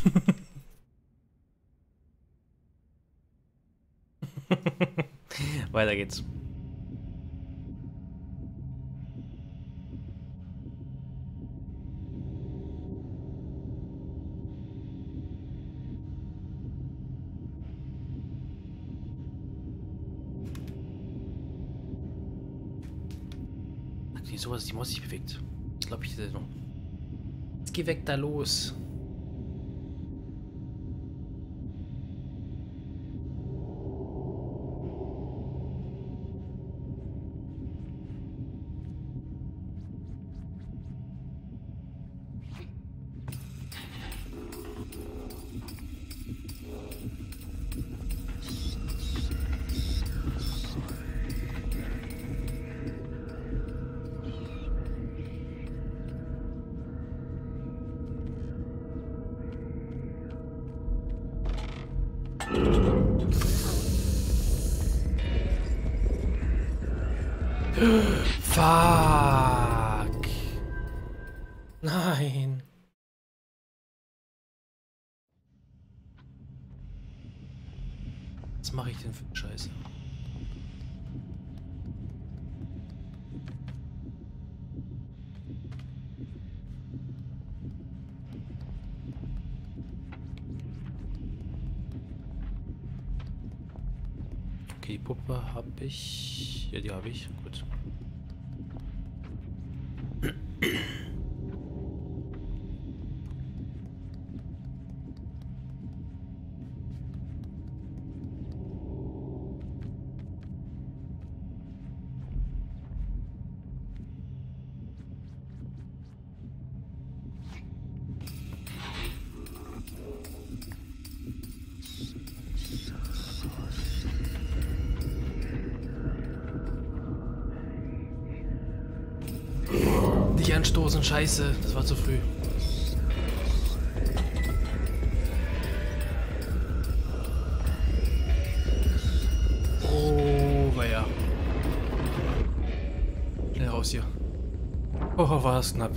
Weiter geht's. Okay, sowas, die Maus sich bewegt. Ich glaube, ich hätte noch. Jetzt geh weg da los. Fuck. Nein. Was mache ich denn für eine Scheiße? Okay, die Puppe habe ich. Ja, die habe ich. Gut. Nicht anstoßen, scheiße, das war zu früh. Oh, war das knapp.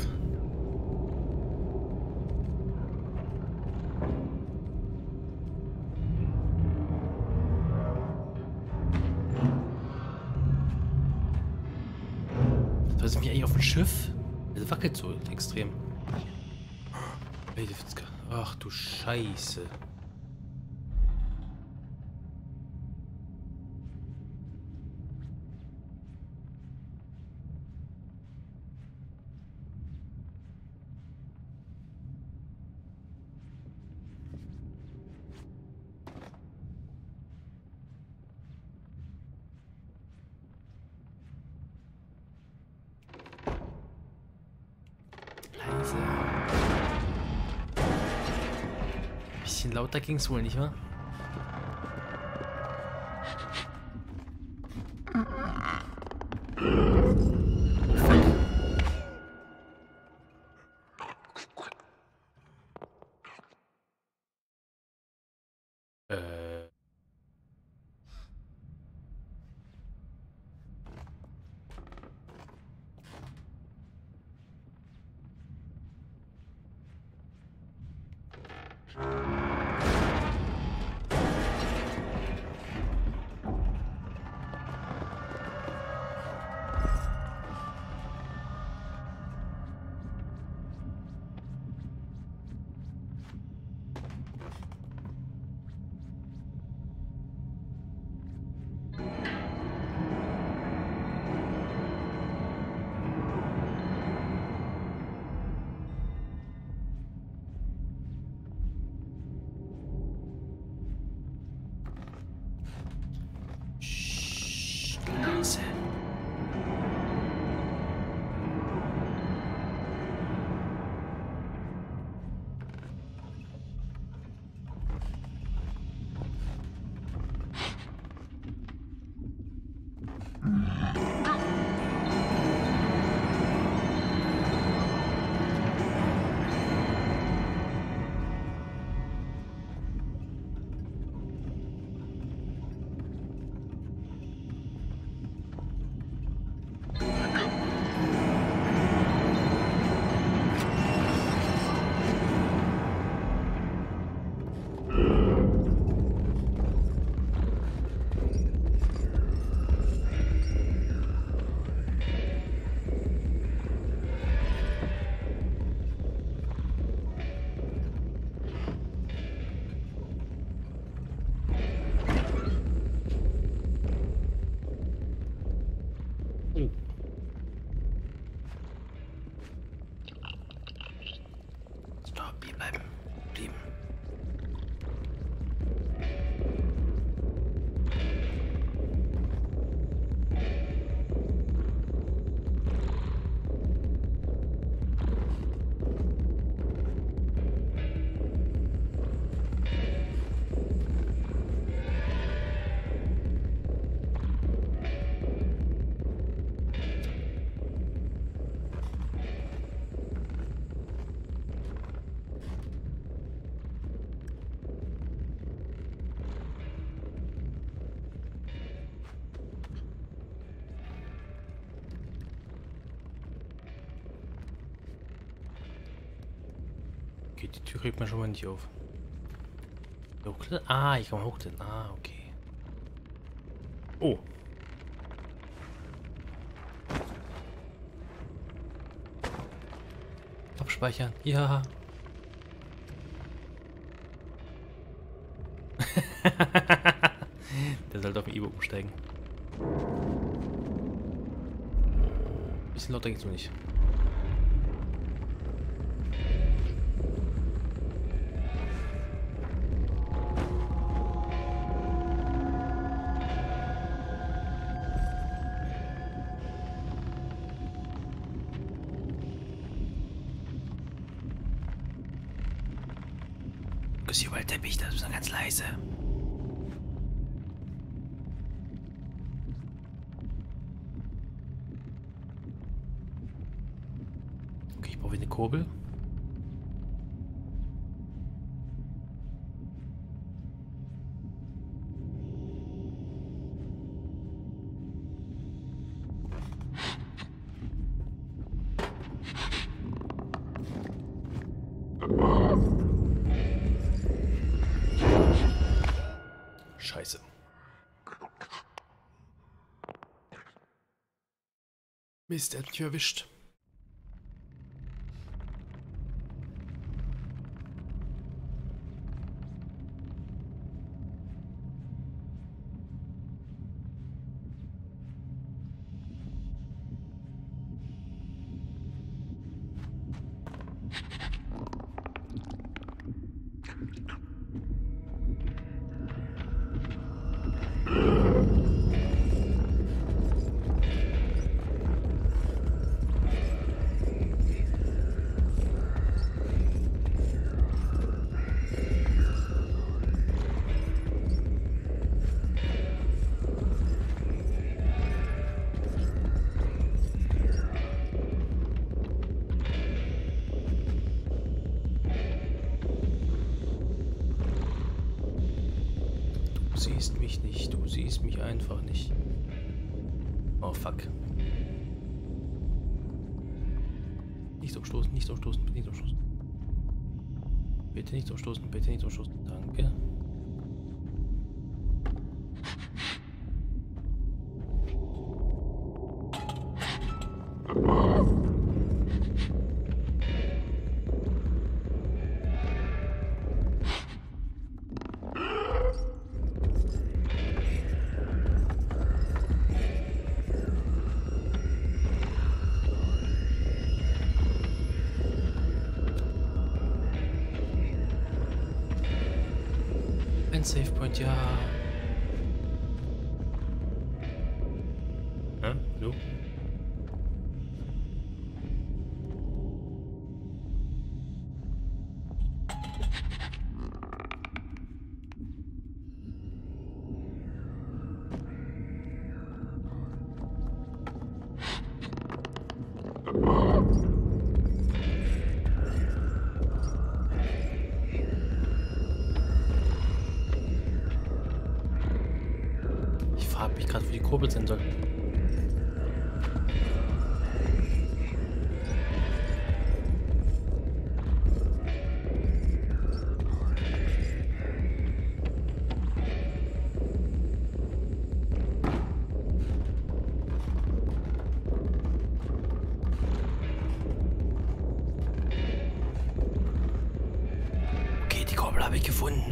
Da sind wir eigentlich auf dem Schiff? Es wackelt so extrem. Ach du Scheiße. Leise. Bisschen lauter ging's wohl, nicht wahr? Äh. Sch- leise. Oh. Stopp, hier bleiben. Blieben. Okay, die Tür kriegt man schon mal nicht auf. Hochklettern? Ah, ich kann hochklettern. Ah, okay. Oh. Abspeichern. Ja. Der sollte auf den E-Book umsteigen. Bisschen lauter geht's noch nicht. Ist hier überall Teppich, das ist dann ganz leise. Okay, ich brauche eine Kurbel. Scheiße. Mist, er hat mich erwischt. Du siehst mich nicht, du siehst mich einfach nicht. Oh fuck. Nicht umstoßen, nicht umstoßen, bitte nicht umstoßen. Bitte nicht umstoßen, bitte nicht umstoßen. Danke. Ein Save Point, ja. Hä? Du? Ich frage mich gerade, wo die Kurbel sein soll. Okay, die Kurbel habe ich gefunden.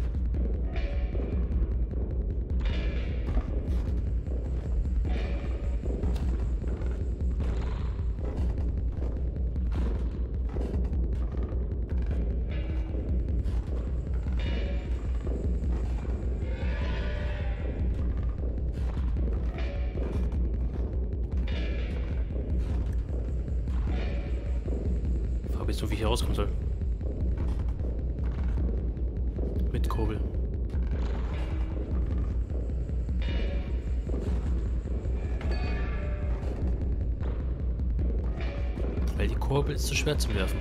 Ich so wie ich hier rauskommen soll. Mit Kurbel. Weil die Kurbel ist zu schwer zu werfen.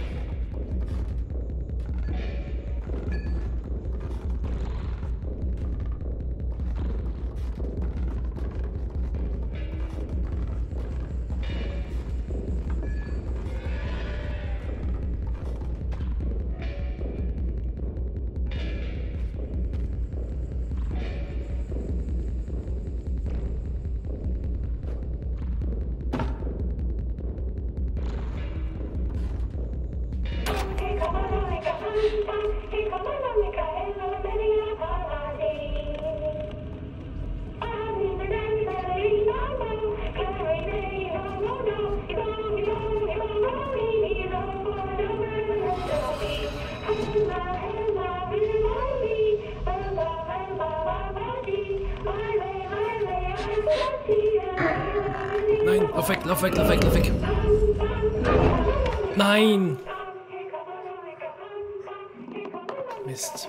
Nein, lauf weg, lauf weg, lauf weg, lauf weg. Nein! Mist.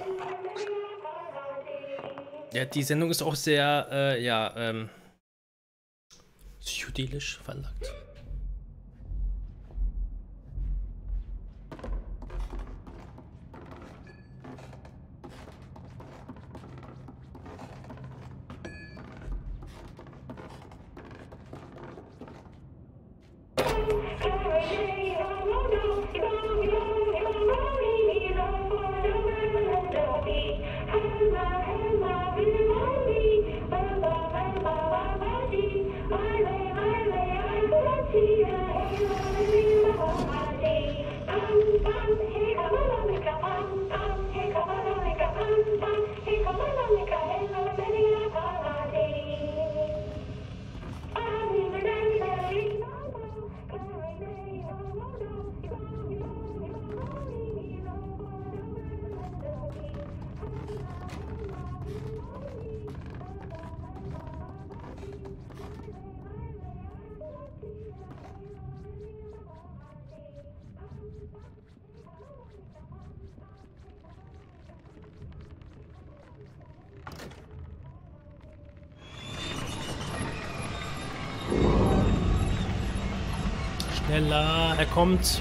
Ja, die Sendung ist auch sehr, äh, ja, ähm, psychedelisch veranlagt.
Thank you.
Schneller, er kommt.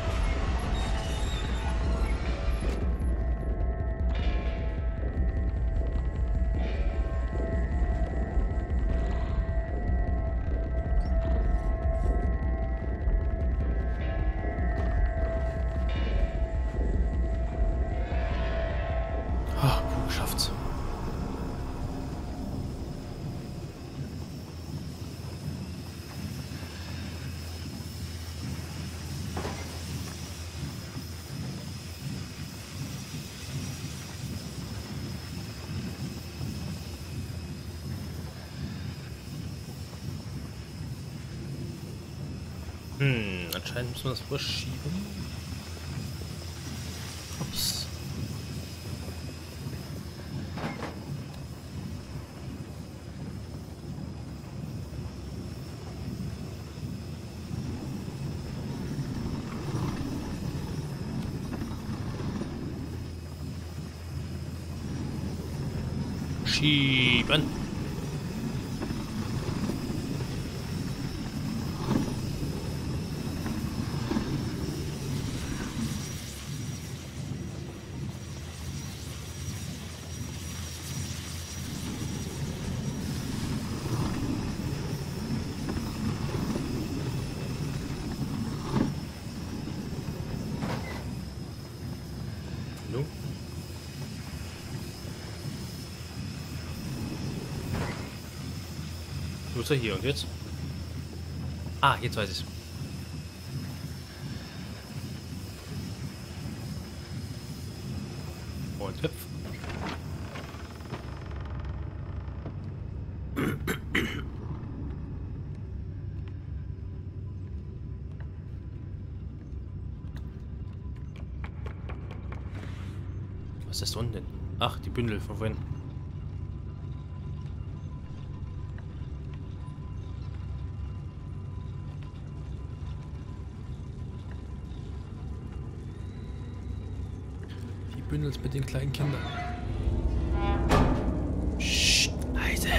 Ah, puh, geschafft's. Hm, anscheinend müssen wir das verschieben. Ups. Schieben. No. Wo ist er hier und jetzt? Ah, jetzt weiß ich. Und hüpf. Was ist das unten? Ach, die Bündel von vorhin. Die Bündel mit den kleinen Kindern. Psst, leise.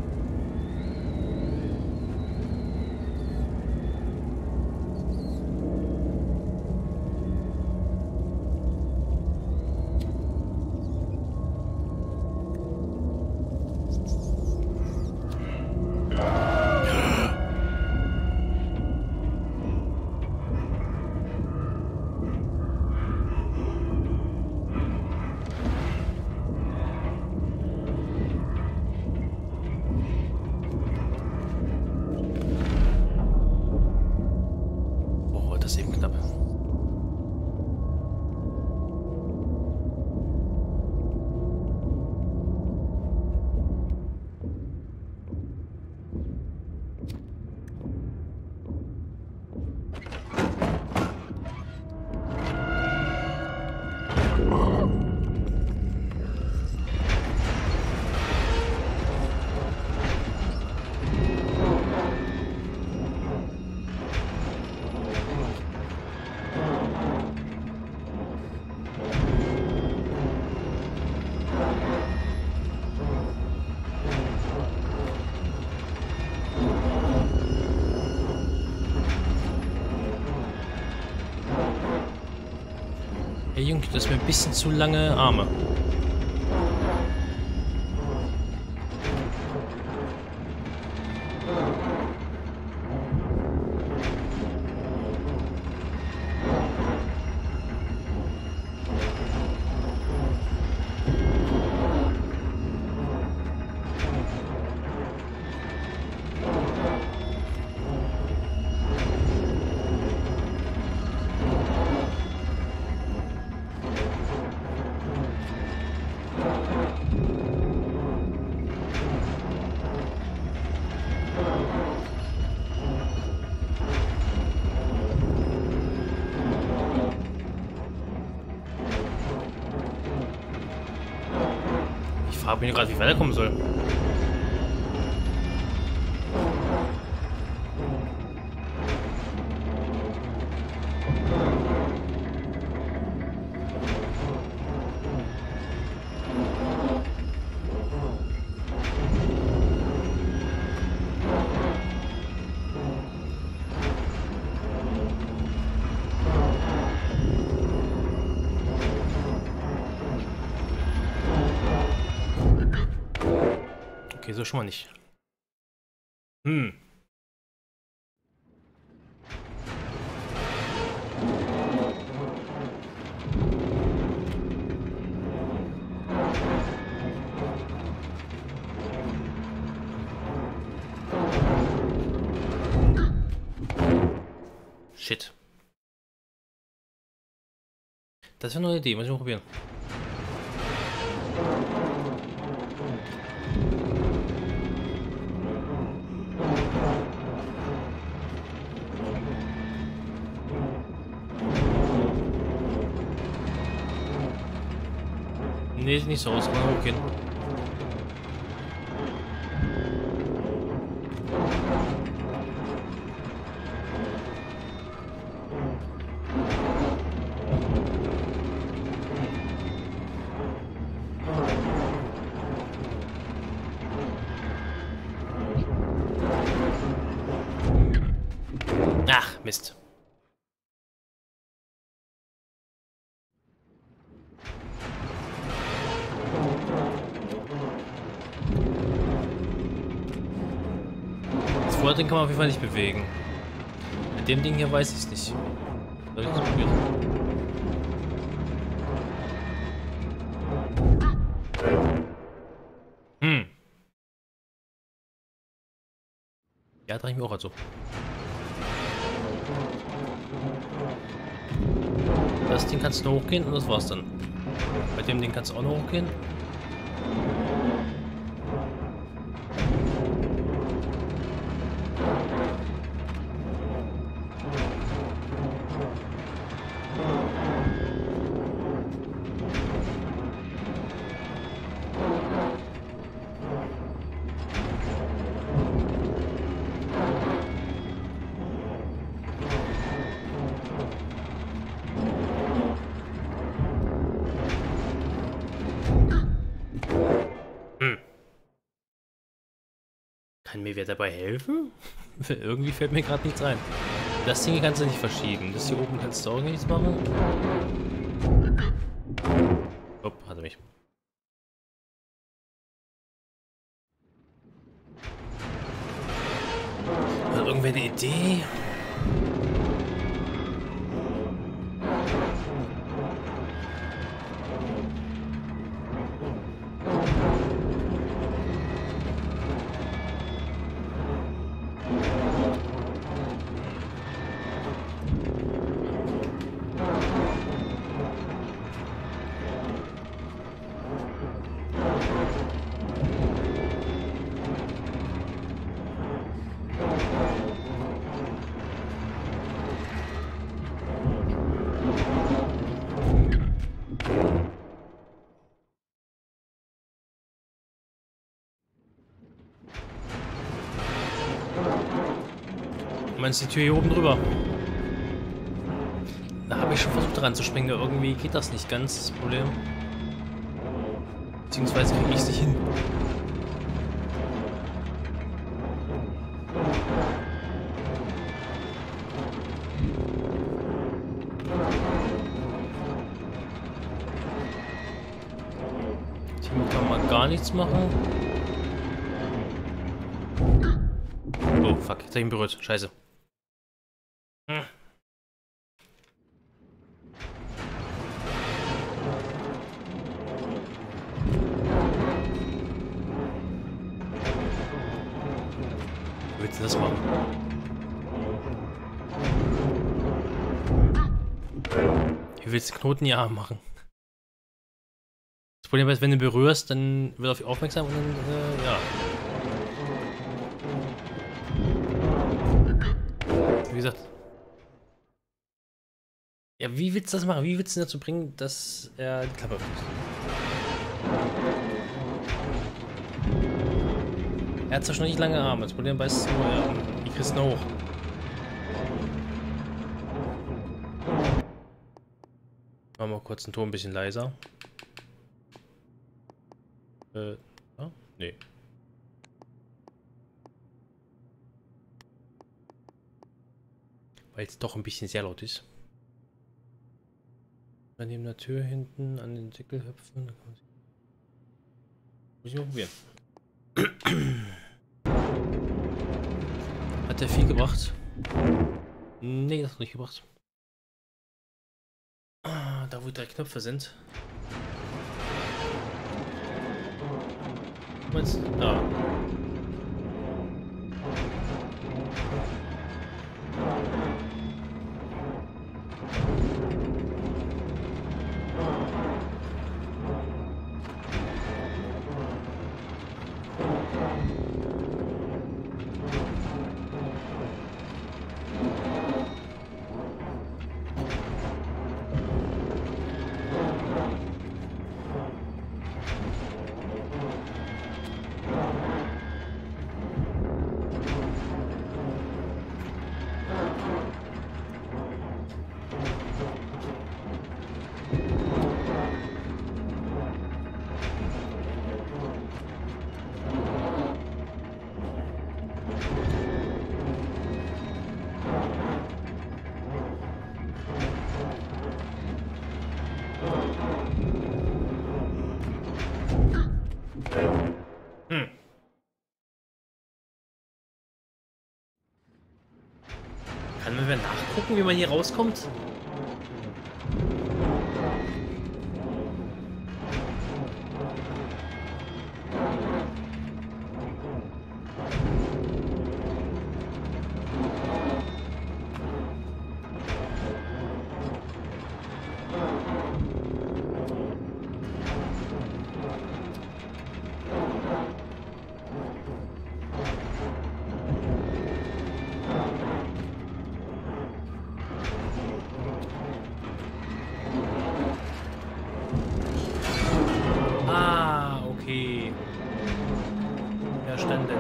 Das ist eben knapp. Hey Junge, das ist mir ein bisschen zu lange Arme. Ich frage mich gerade, wie ich weiterkommen soll. Okay, so schon mal nicht. Hm. Shit. Das wäre nur eine Idee, muss ich mal probieren. Nee, sieht nicht so aus, kann man hochgehen. Ach, Mist. Das Vording kann man auf jeden Fall nicht bewegen. Mit dem Ding hier weiß ich es nicht. Soll ich das probieren? Hm. Ja, drehe ich mir auch halt so. Das Ding kannst du nur hochgehen und das war's dann. Bei dem Ding kannst du auch noch hochgehen. Kann mir wer dabei helfen? Irgendwie fällt mir gerade nichts ein. Das Ding hier kannst du nicht verschieben. Das hier oben kannst du auch nichts machen. Hopp, hatte mich. Hat irgendwer eine Idee? Meinst du die Tür hier oben drüber? Da habe ich schon versucht dran zu springen, aber irgendwie geht das nicht ganz, das Problem. Beziehungsweise kriege ich es nicht hin. Hier kann man gar nichts machen. Oh fuck, jetzt habe ich ihn berührt. Scheiße. Hm. Wie willst du das machen? Wie willst du Knoten ja machen? Das Problem ist, wenn du berührst, dann wird er auf dich aufmerksam und dann, äh, ja. Wie gesagt. Ja, wie willst du das machen? Wie willst du ihn dazu bringen, dass er die Klappe öffnet? Er hat zwar schon nicht lange Arme, das Problem ist nur, ja, ich krieg's nur hoch. Machen wir kurz den Ton ein bisschen leiser. Äh, ja? Nee. Weil es doch ein bisschen sehr laut ist. Dann neben der Tür hinten an den Deckel hüpfen. Muss ich mal probieren. Hat der viel gebracht? Nee, das hat nicht gebracht. Ah, da wo die drei Knöpfe sind. Was? Da. Hm. Kann man mal nachgucken, wie man hier rauskommt? Verstanden.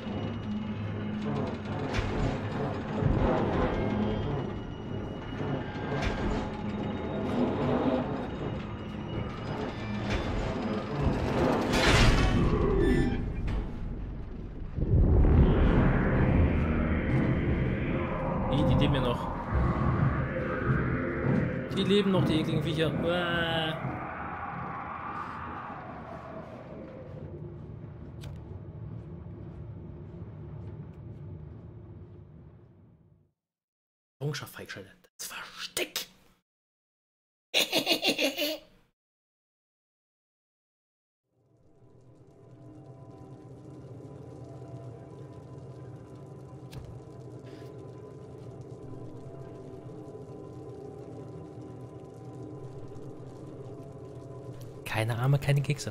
Die, die leben ja noch. Die leben noch, die ekligen Viecher. Uah. Errungenschaft, das Versteck. Keine Arme, keine Kekse.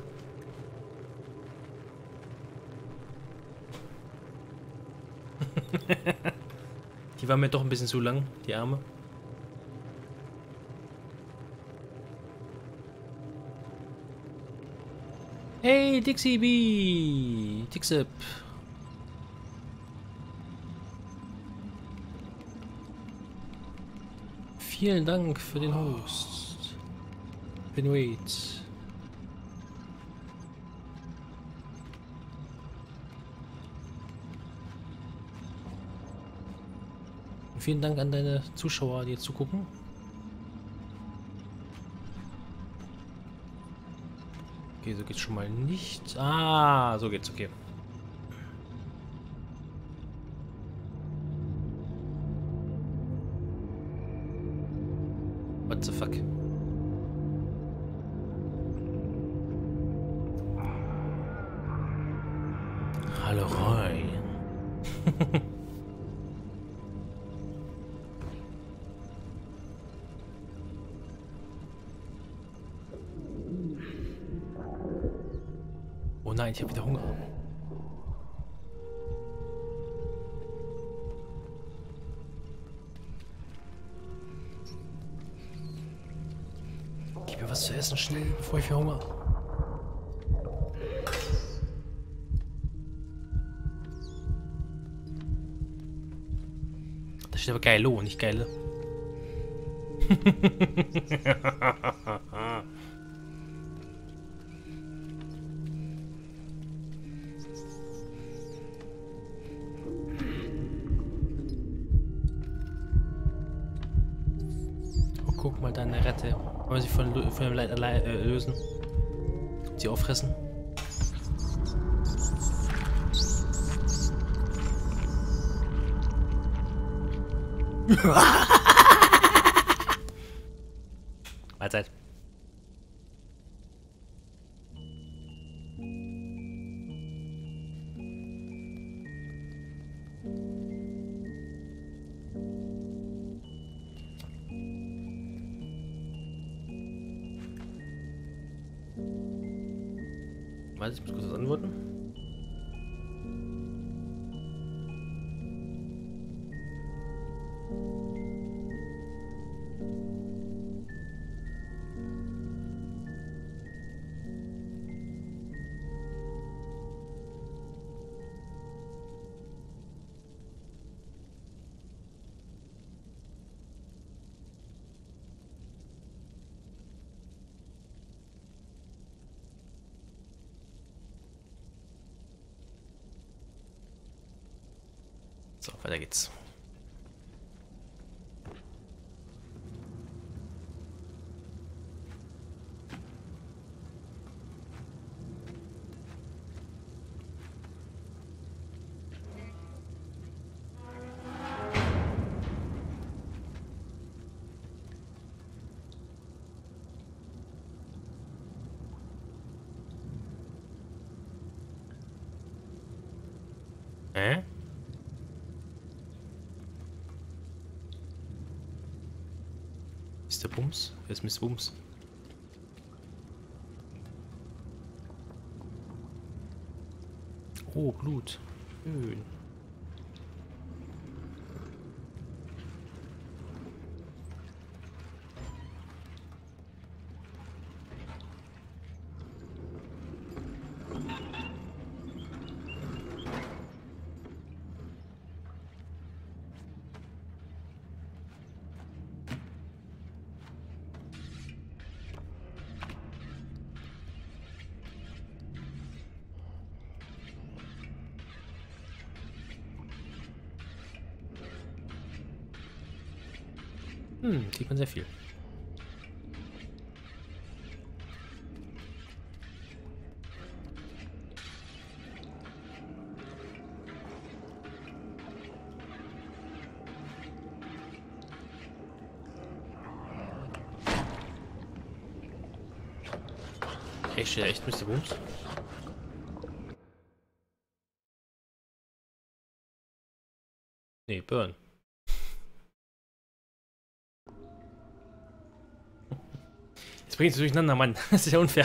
Die war mir doch ein bisschen zu lang, die Arme. Hey, Dixie B! Dixip! Vielen Dank für den Host. Pinwait. Vielen Dank an deine Zuschauer, die jetzt zugucken. Okay, so geht's schon mal nicht. Ah, so geht's, okay. What the fuck? Hallo Roy. Oh nein, ich habe wieder Hunger. Gib mir was zu essen, schnell, bevor ich wieder Hunger. Da steht aber Geilo, nicht Geile. Guck mal, da eine Rette. Wollen wir sie von, von dem Leid äh, lösen? Sie auffressen? Mahlzeit. Warte, ich muss kurz was antworten. So, weiter geht's. Hä? Mister Bums? Wer ist Miss Bums? Oh, Blut. Schön. Hm, sieht man sehr viel. Echt, echt Mister Bums? Nee, Burn. Jetzt bringt es durcheinander, Mann. Das ist ja unfair.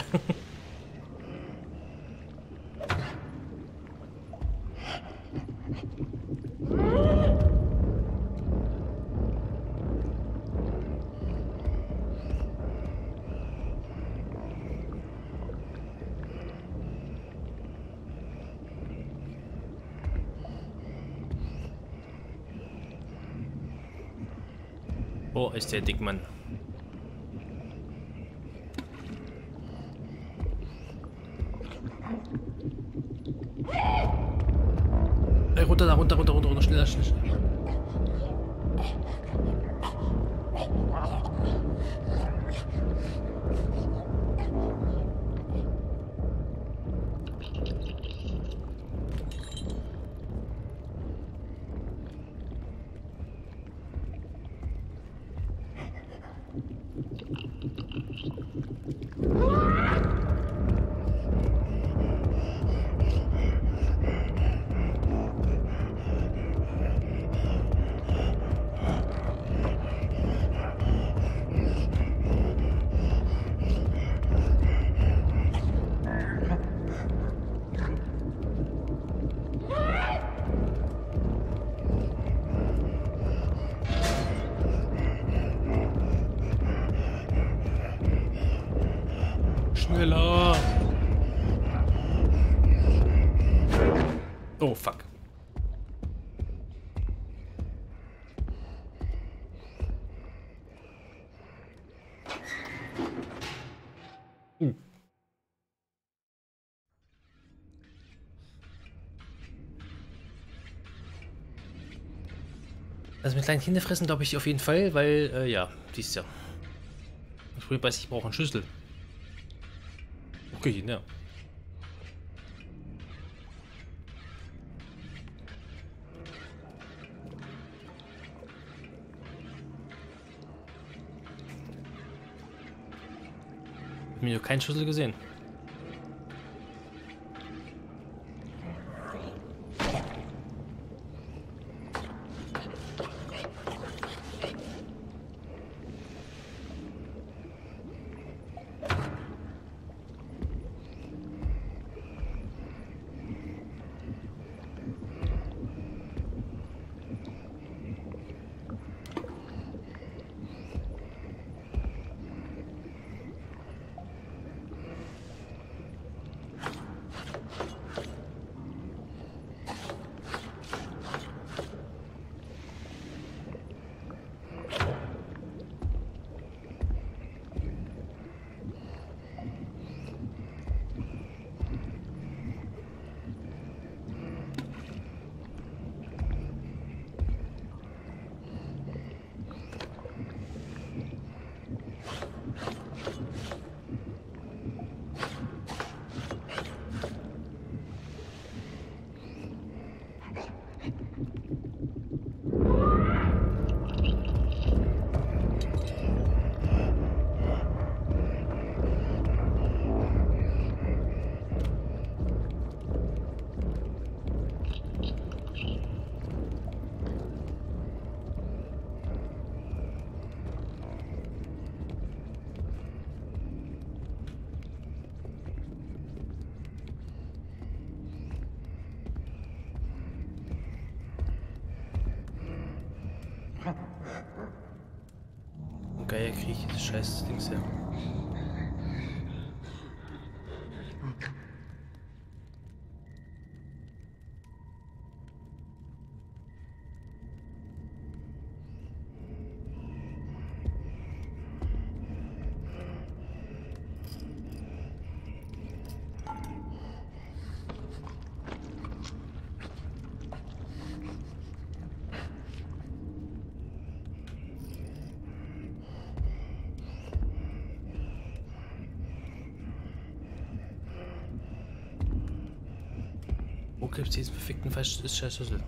Wo ist der Dickmann? Ey, runter, da, runter, runter, runter, runter, schneller, schneller. Schneller! Oh, fuck. Uh. Also mit kleinen Kinder fressen glaube ich auf jeden Fall, weil, äh, ja, dies ja. Ich weiß, ich brauche einen Schlüssel. Okay, ja. mir noch keinen Schlüssel gesehen. Geil, kriege ich dieses scheiß Dings her. Wo gibt es diesen perfekten Scheiß-Schlüssel?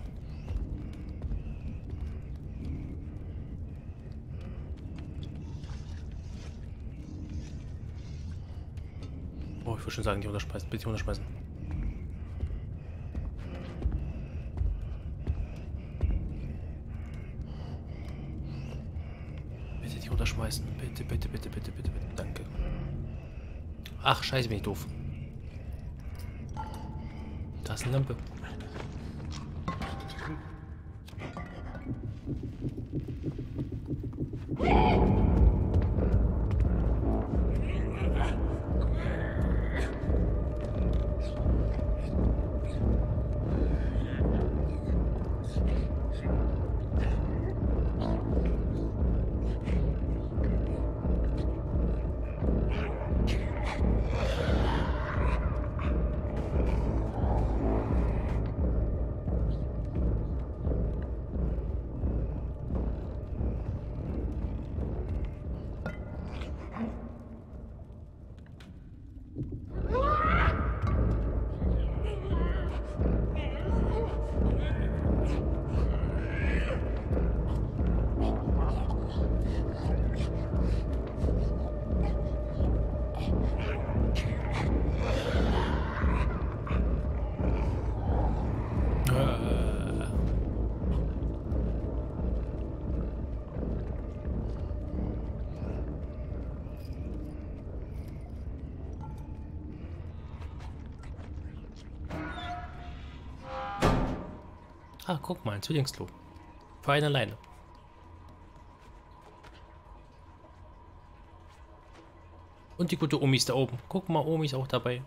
Oh, ich würde schon sagen, die runterschmeißen. Bitte runterschmeißen. Bitte die runterschmeißen. Bitte, bitte, bitte, bitte, bitte, bitte. Danke. Ach, scheiße, bin ich doof. Da ist eine Lampe. Ah, guck mal, ein Zwillingsklo. Für einen alleine. Und die gute Omi ist da oben. Guck mal, Omi ist auch dabei.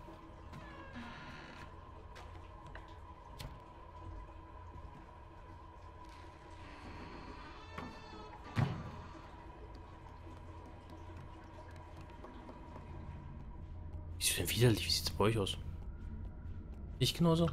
Wie ist denn widerlich? Wie sieht es bei euch aus? Nicht genauso?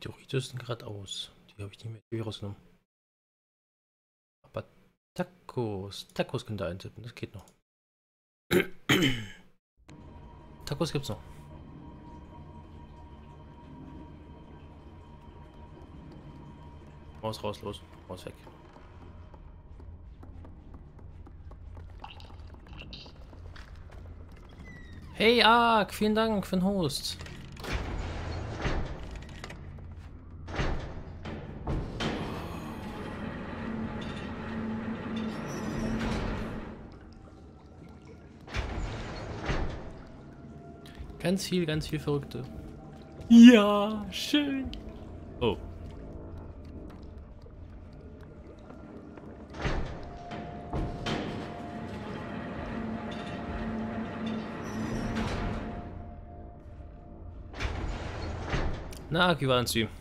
Meteoritos sind gerade aus. Die habe ich nicht mehr rausgenommen. Aber Tacos. Tacos könnt ihr eintippen, das geht noch. Tacos gibt's noch. Maus raus, los. Maus weg. Hey Ark, vielen Dank für den Host. Ganz viel, ganz viel Verrückte. Ja, schön. Oh. Na, wie waren Sie?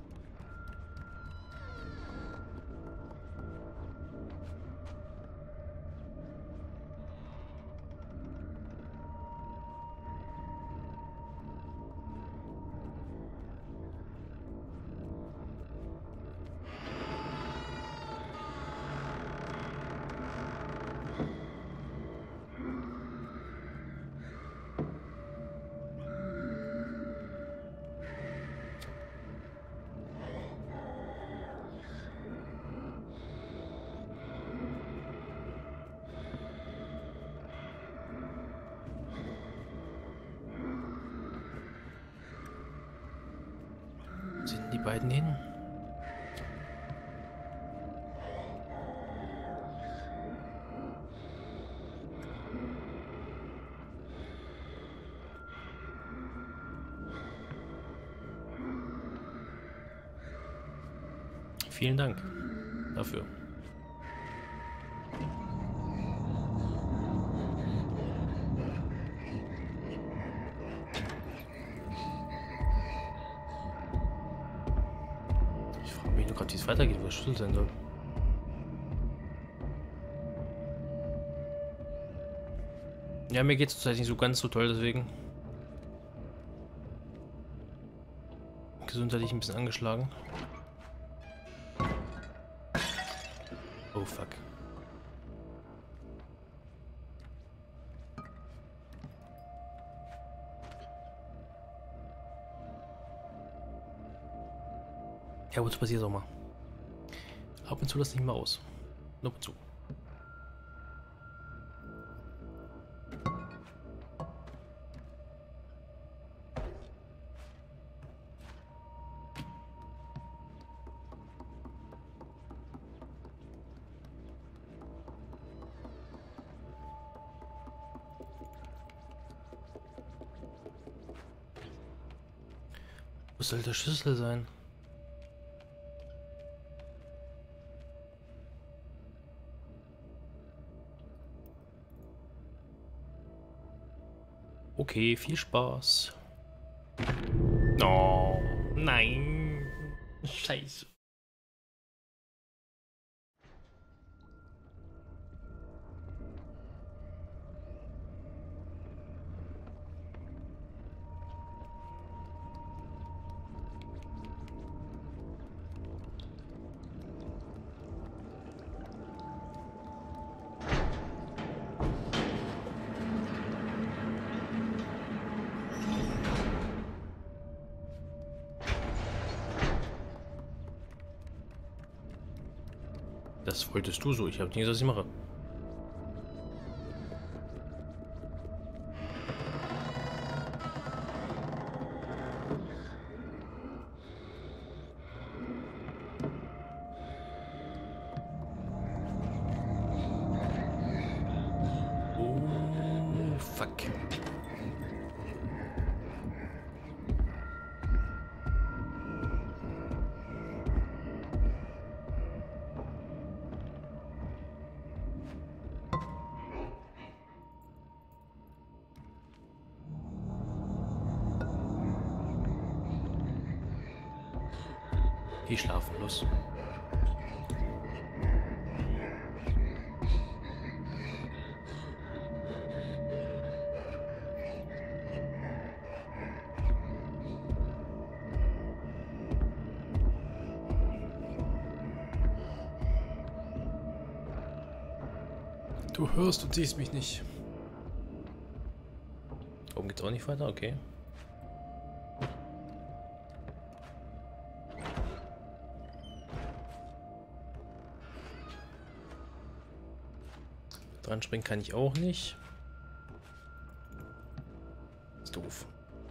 Sind die beiden hin? Vielen Dank dafür. Ich frage mich nur gerade, wie es weitergeht, wo der Schlüssel sein soll. Ja, mir geht es zurzeit nicht so ganz so toll, deswegen. Gesundheitlich ein bisschen angeschlagen. Oh fuck. Ja, wozu passiert auch mal. Ab und zu lass nicht mal aus. Nur zu. Wo soll der Schlüssel sein? Okay, viel Spaß. Oh, nein. Scheiße. Das wolltest du so, ich habe nicht gesagt, was ich mache. Oh, fuck. Geh schlafen, los.
Du hörst und siehst mich nicht.
Oben geht's auch nicht weiter, okay. Dran springen kann ich auch nicht. Ist doof.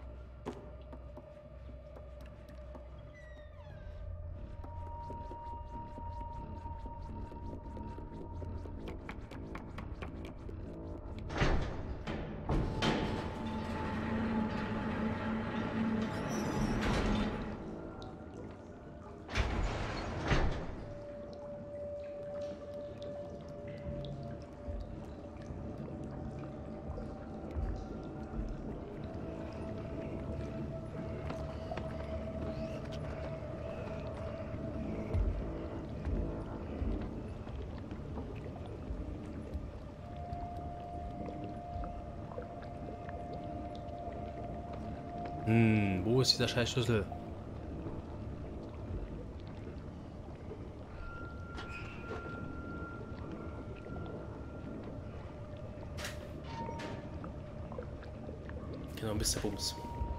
Hm, wo ist dieser scheiß Schlüssel? Genau, Mister Bums.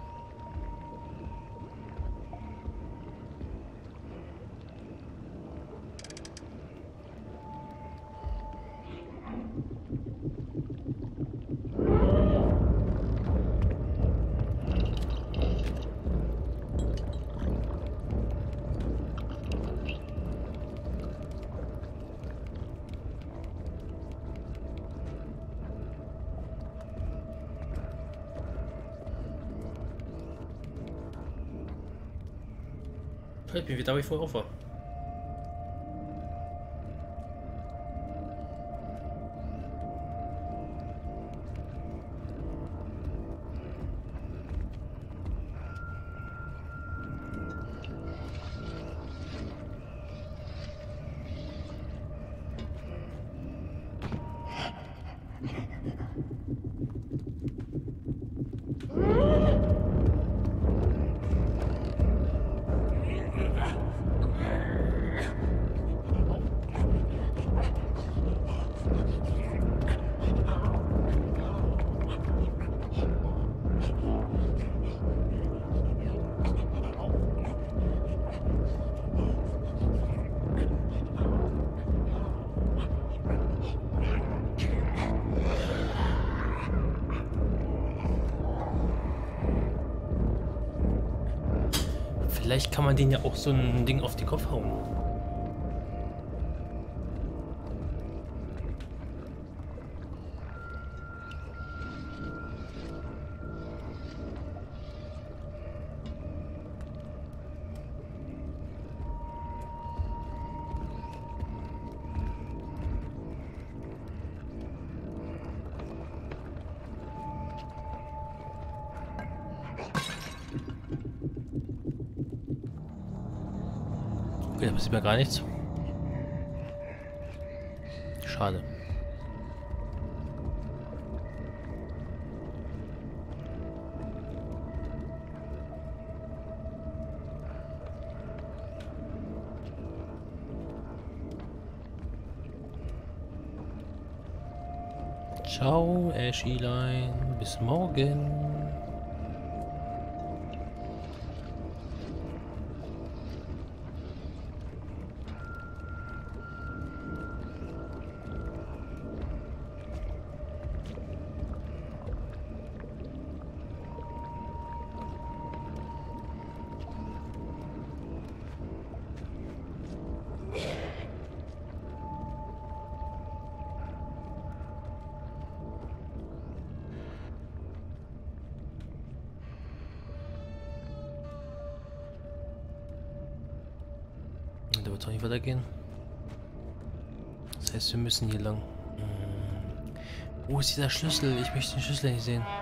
Ich bin wieder, da wo ich vorher auf war. Vielleicht kann man den ja auch so ein Ding auf den Kopf hauen. Okay, da passiert mir gar nichts. Schade. Ciao, Ashilein. Bis morgen. Da wird es auch nicht weitergehen. Das heißt, wir müssen hier lang. Hm. Wo ist dieser Schlüssel? Ich möchte den Schlüssel nicht sehen.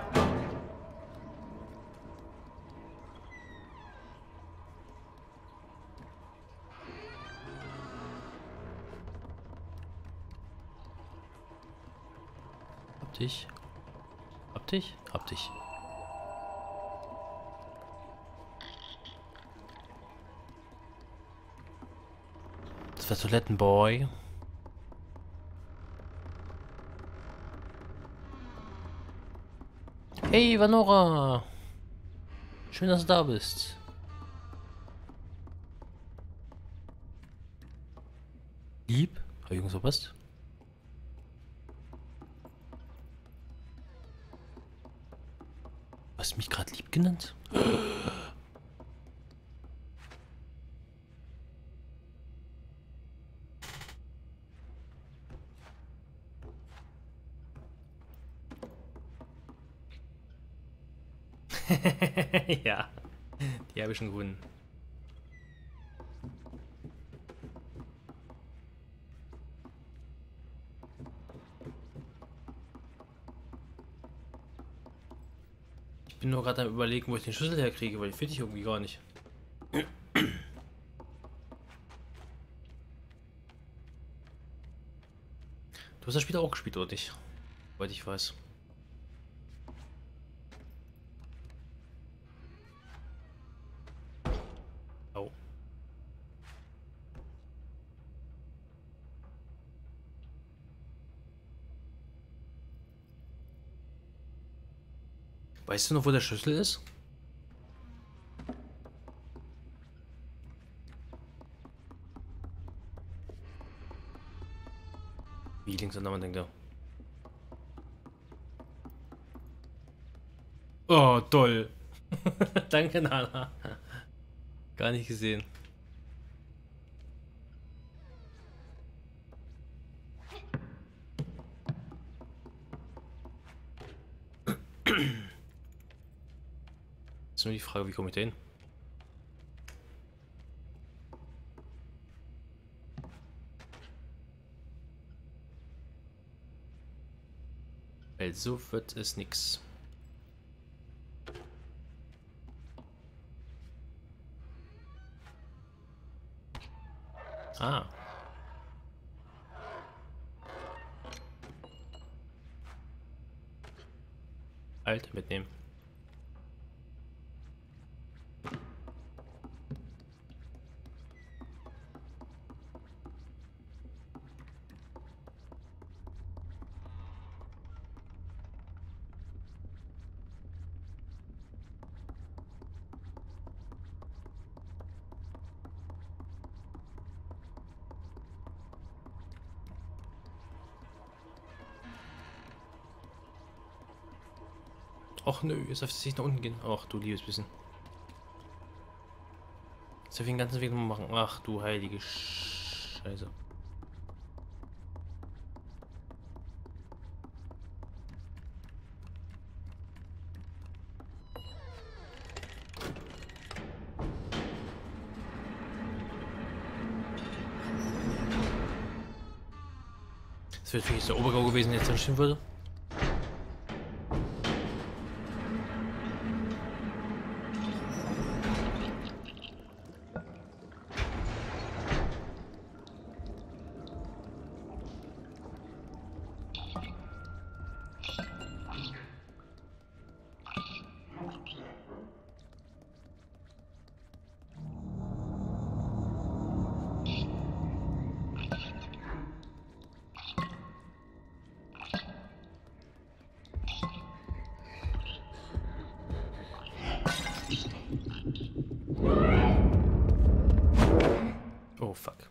Hab dich. Hab dich? Hab dich. Das war Toilettenboy. Hey, Vanora! Schön, dass du da bist. Lieb? Hab ich irgendwas verpasst? Hast du mich gerade lieb genannt? Ja, die habe ich schon gewonnen. Ich bin nur gerade am Überlegen, wo ich den Schlüssel herkriege, weil ich finde ich irgendwie gar nicht. Du hast das Spiel auch gespielt, oder nicht? Soweit ich weiß. Oh. Weißt du noch, wo der Schlüssel ist? Wie links an der Wand, denkt er. Oh, toll. Danke, Nana. Gar nicht gesehen. Ist nur die Frage, wie komme ich da hin? Weil so wird es nix. Ah. Alt mitnehmen. Och nö, jetzt darf es nach unten gehen. Ach du liebes bisschen. Jetzt darf ich den ganzen Weg noch machen. Ach du heilige Scheiße. Das wäre wirklich der Obergau gewesen, der jetzt dann stimmen würde. Oh fuck.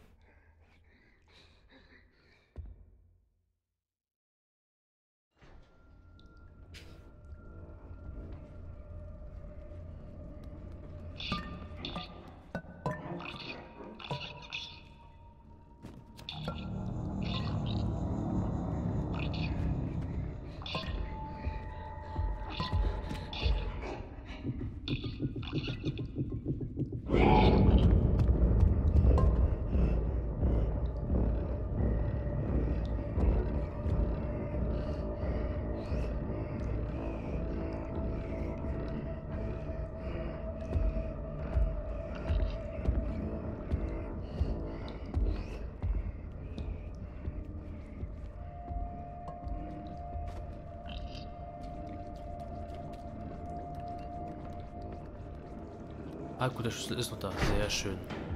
Ah gut, der Schlüssel ist noch da. Sehr schön.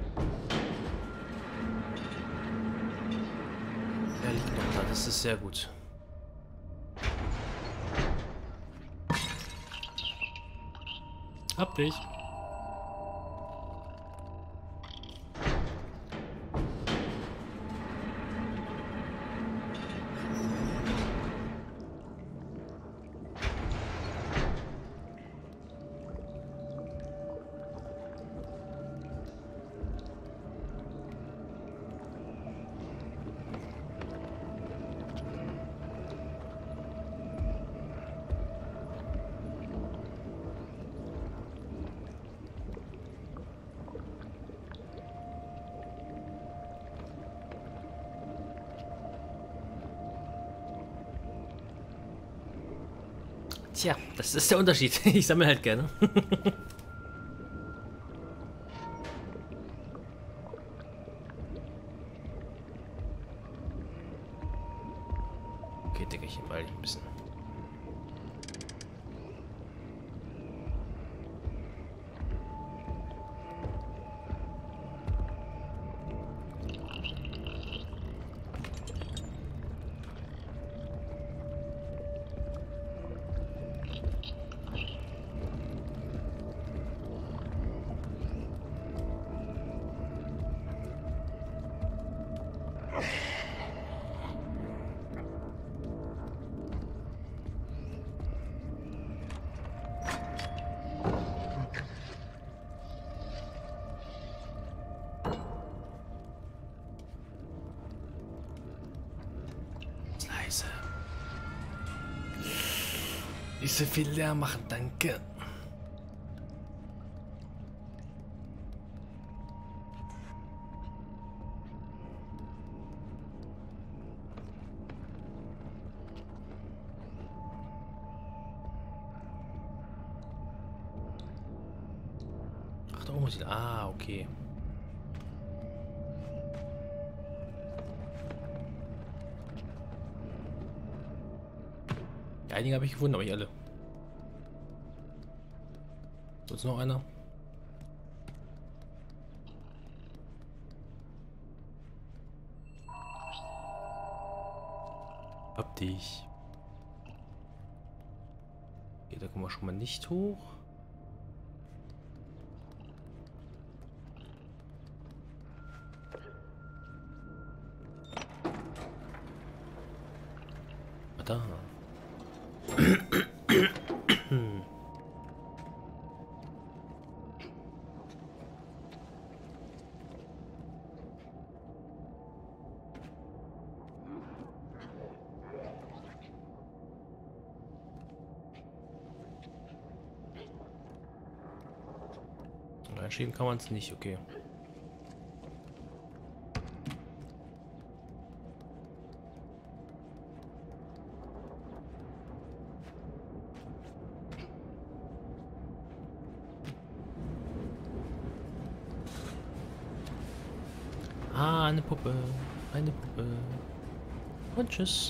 Er liegt noch da. Das ist sehr gut. Hab dich. Tja, das ist der Unterschied. Ich sammle halt gerne. Okay, Digga, ich weil ein bisschen. Leise. Nicht so viel leer machen, danke. Ach, da oben muss ich. Ah, okay. Einige habe ich gefunden, aber nicht alle. So, ist noch einer. Hab dich. Okay, da kommen wir schon mal nicht hoch. Ah, da. Einschieben kann man es nicht, okay. Ah, eine Puppe. Eine Puppe. Und tschüss.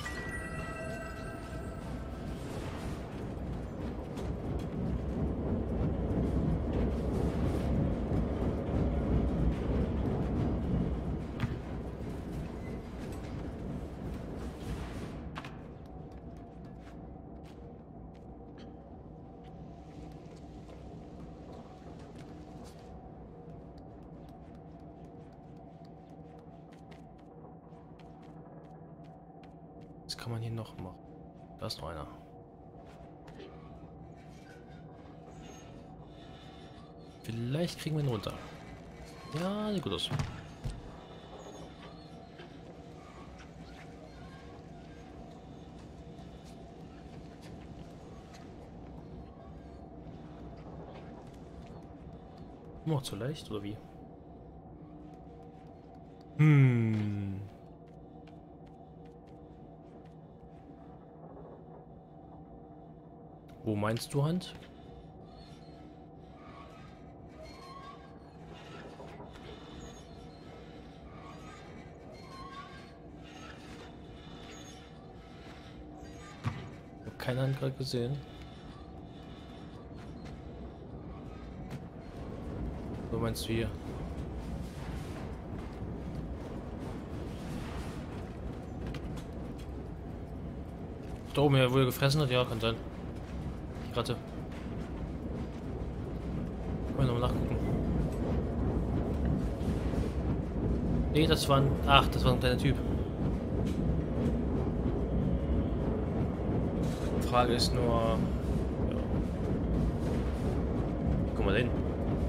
Was kann man hier noch machen? Da ist noch einer. Vielleicht kriegen wir ihn runter. Ja, sieht gut aus. Noch zu leicht, oder wie? Hm. Wo meinst du, Hand? Ich habe keine Hand gerade gesehen. Wo meinst du hier? Da oben, ja, wo er gefressen hat, ja, kann sein. Die Ratte. nochmal nachgucken. Nee, das war ein... Ach, das war ein kleiner Typ. Die Frage ist nur... Ja. Guck mal hin.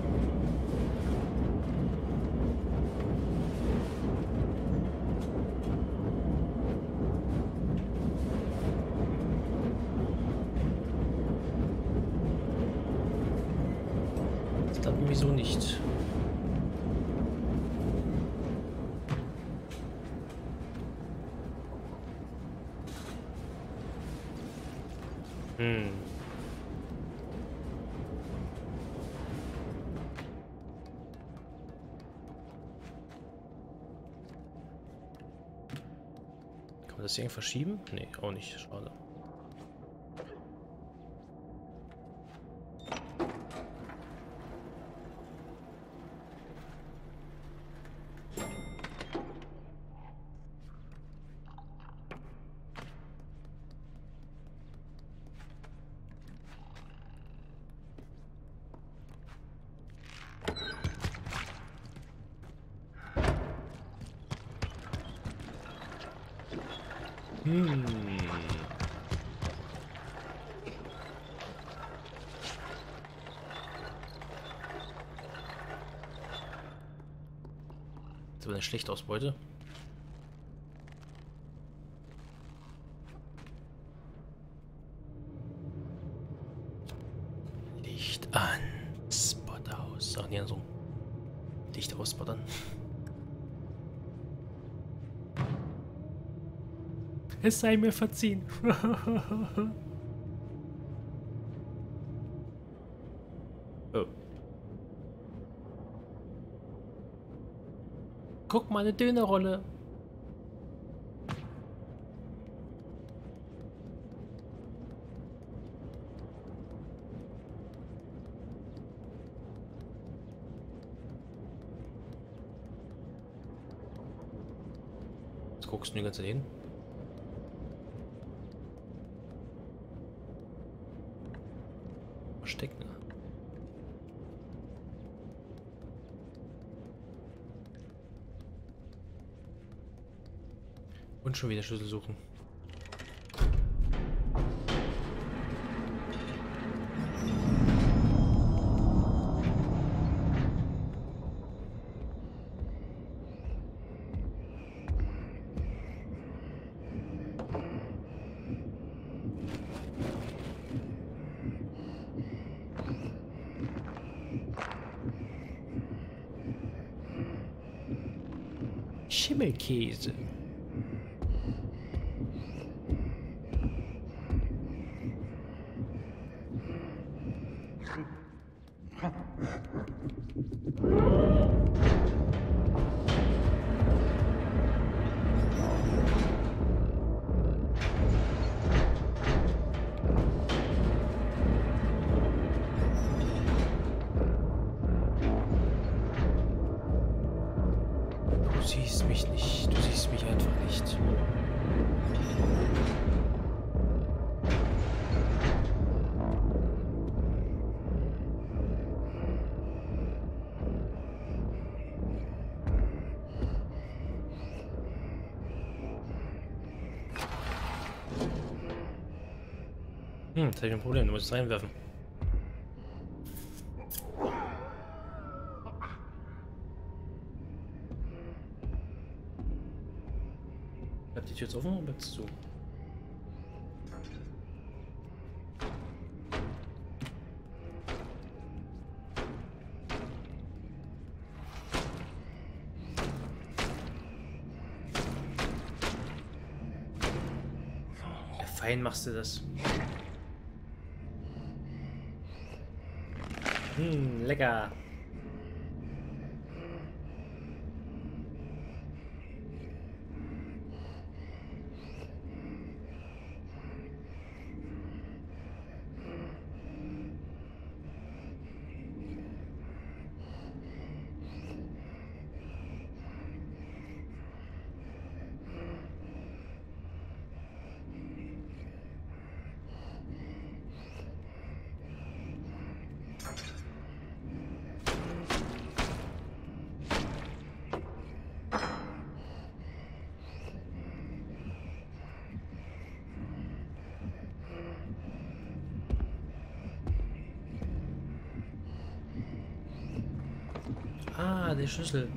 Das klappt irgendwie so nicht. Hm. Kann man das hier irgendwie verschieben? Nee, auch nicht. Schade. Hm. Das ist aber eine schlechte Ausbeute. Licht an. Spot aus. Ach nee, so. Licht ausspottern. Es sei mir verziehen. Oh. Guck mal, eine Dönerrolle. Was guckst du die ganze Zeit hin? Verstecken. Und schon wieder Schlüssel suchen. Schimmelkäse. Du siehst mich nicht. Du siehst mich einfach nicht. Hm, das habe ich ein Problem. Du musst es reinwerfen. Bleibt die Tür jetzt offen oder bleibt es zu? Ja, fein machst du das. Hm, lecker. der Schlüssel.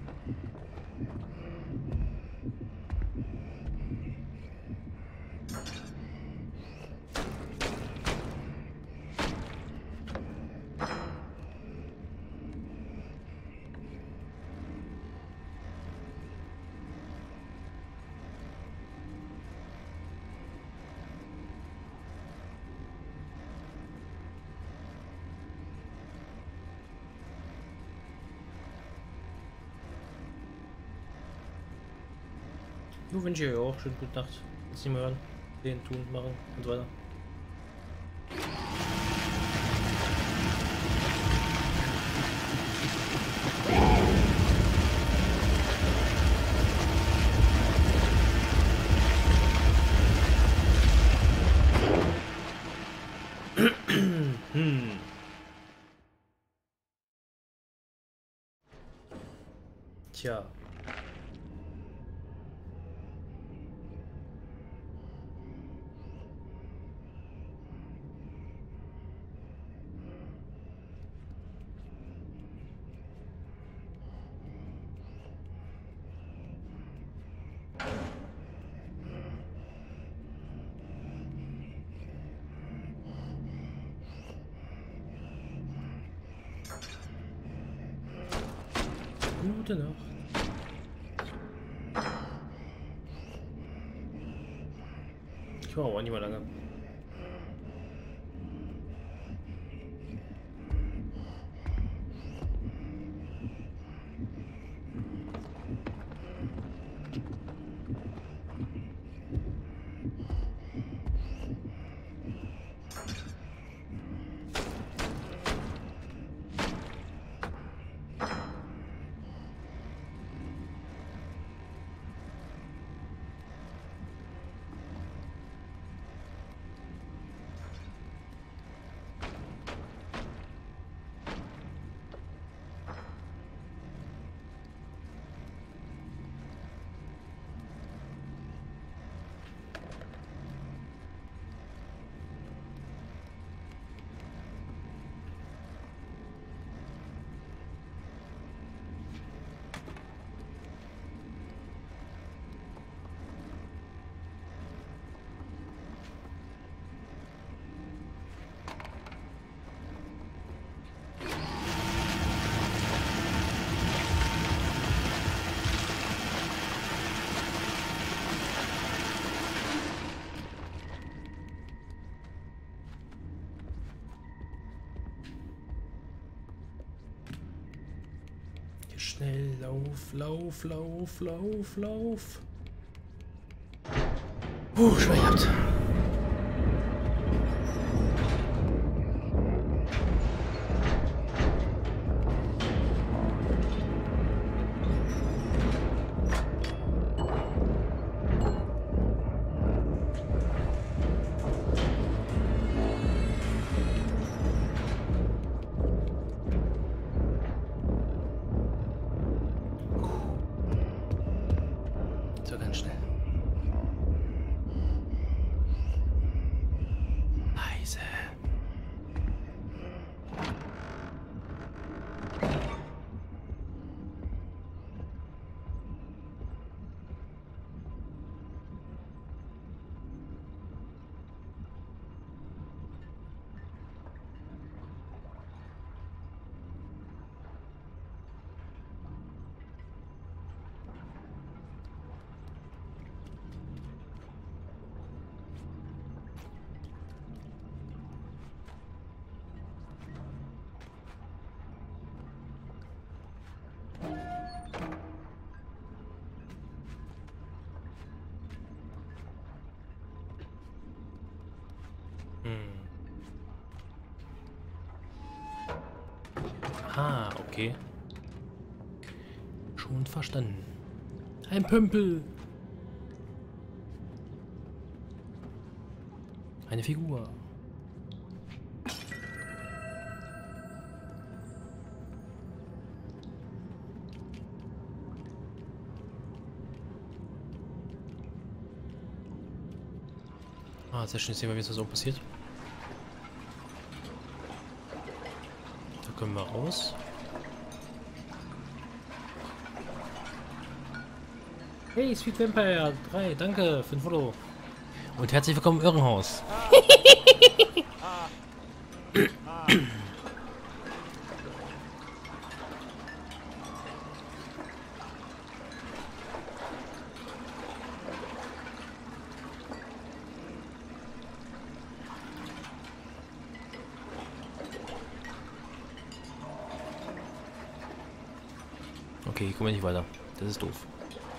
Du wünsche ich euch auch schöne gute Nacht. Jetzt nicht mehr hören, sehen, tun, machen und so weiter. hm. Tja. Gute Nacht. Ich war auch nicht mehr lange. Schnell, lauf, lauf, lauf, lauf, lauf. Uh, schwer gehabt. So, ganz schnell. Leise. Ah, okay. Schon verstanden. Ein Pümpel. Eine Figur. Ah, sehr schön. Jetzt sehen wir, wie es so passiert. Da können wir raus. Hey, Sweet Vampire drei, danke für ein Follow. Und herzlich willkommen im Irrenhaus. Okay, hier kommen wir nicht weiter. Das ist doof.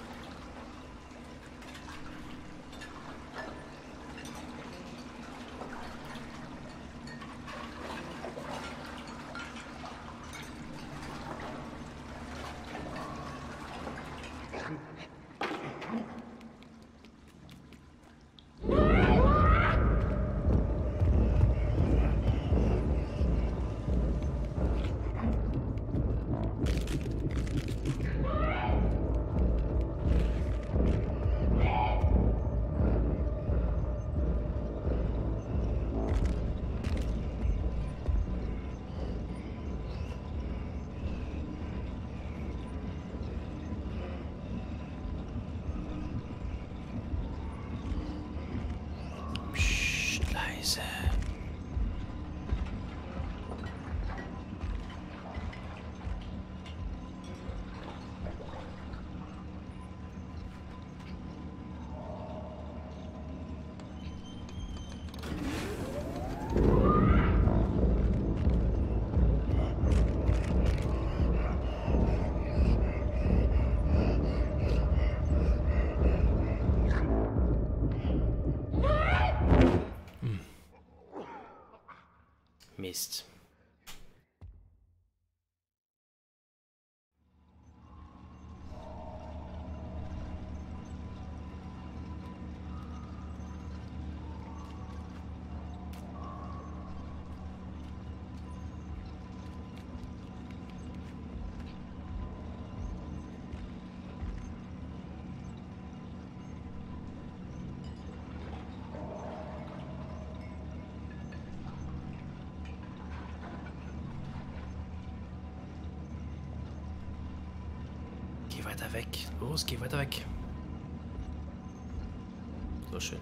Leise. Mist. Geh weiter weg. Los, geh weiter weg. So schön.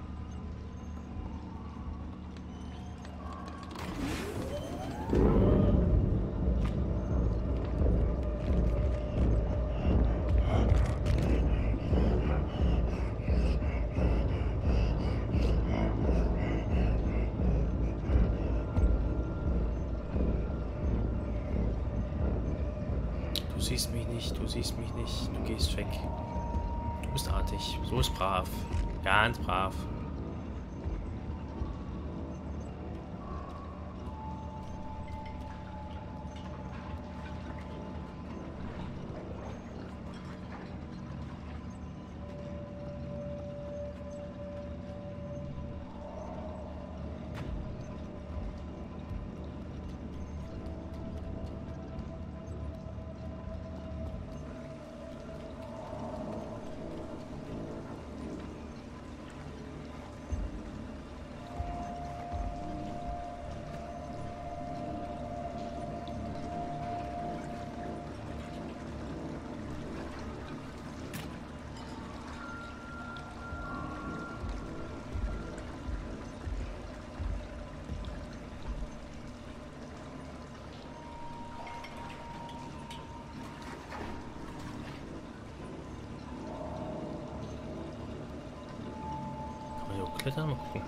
Du siehst mich nicht, du siehst mich nicht, du gehst weg. Du bist artig, so ist brav. Ganz brav. Klettern, mal gucken.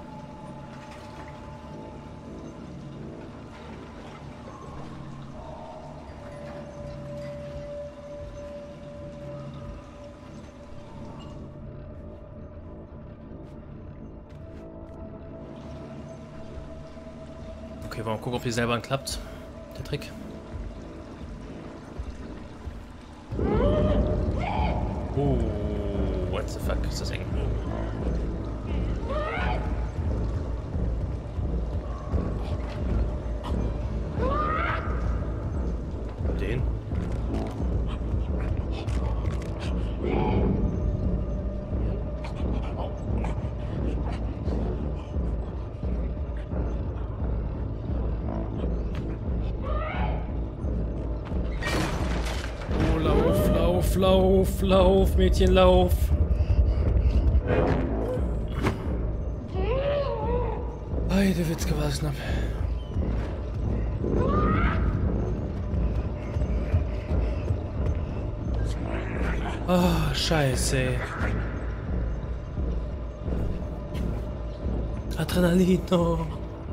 Okay, wollen wir gucken, ob hier selber klappt, der Trick. Oh, what the fuck, ist das eng. Den. Oh, lauf, lauf, lauf, lauf, Mädchen, lauf. Heide Witzke, war es knapp. Oh, scheiße, ey. Adrenalin, no.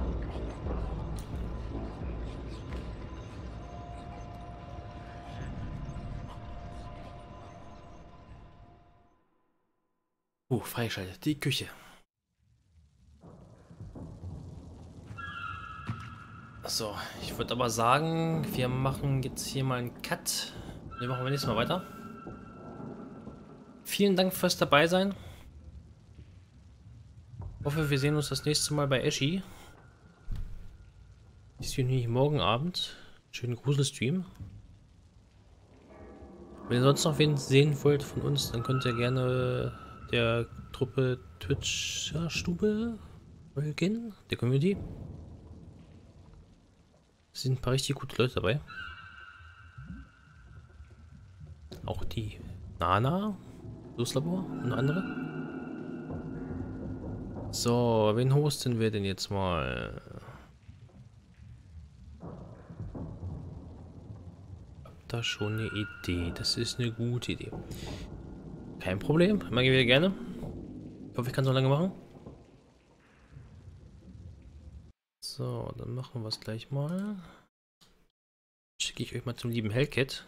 Uh, freigeschaltet. Die Küche. So, ich würde aber sagen, wir machen jetzt hier mal einen Cut. Wir machen beim nächsten Mal weiter. Vielen Dank fürs dabei sein. Ich hoffe, wir sehen uns das nächste Mal bei Eschi. Ist hier nicht morgen Abend. Schönen Gruselstream. Wenn ihr sonst noch wen sehen wollt von uns, dann könnt ihr gerne der Truppe Twitch-Stube folgen, der Community. Es sind ein paar richtig gute Leute dabei. Auch die Nana, Loslabor und andere. So, wen hosten wir denn jetzt mal? Hab da schon eine Idee. Das ist eine gute Idee. Kein Problem, mag ich wieder gerne. Ich hoffe, ich kann so lange machen. So, dann machen wir es gleich mal. Schicke ich euch mal zum lieben Hellcat.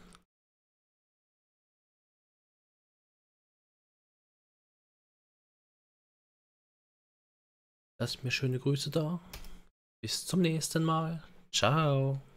Lasst mir schöne Grüße da. Bis zum nächsten Mal. Ciao.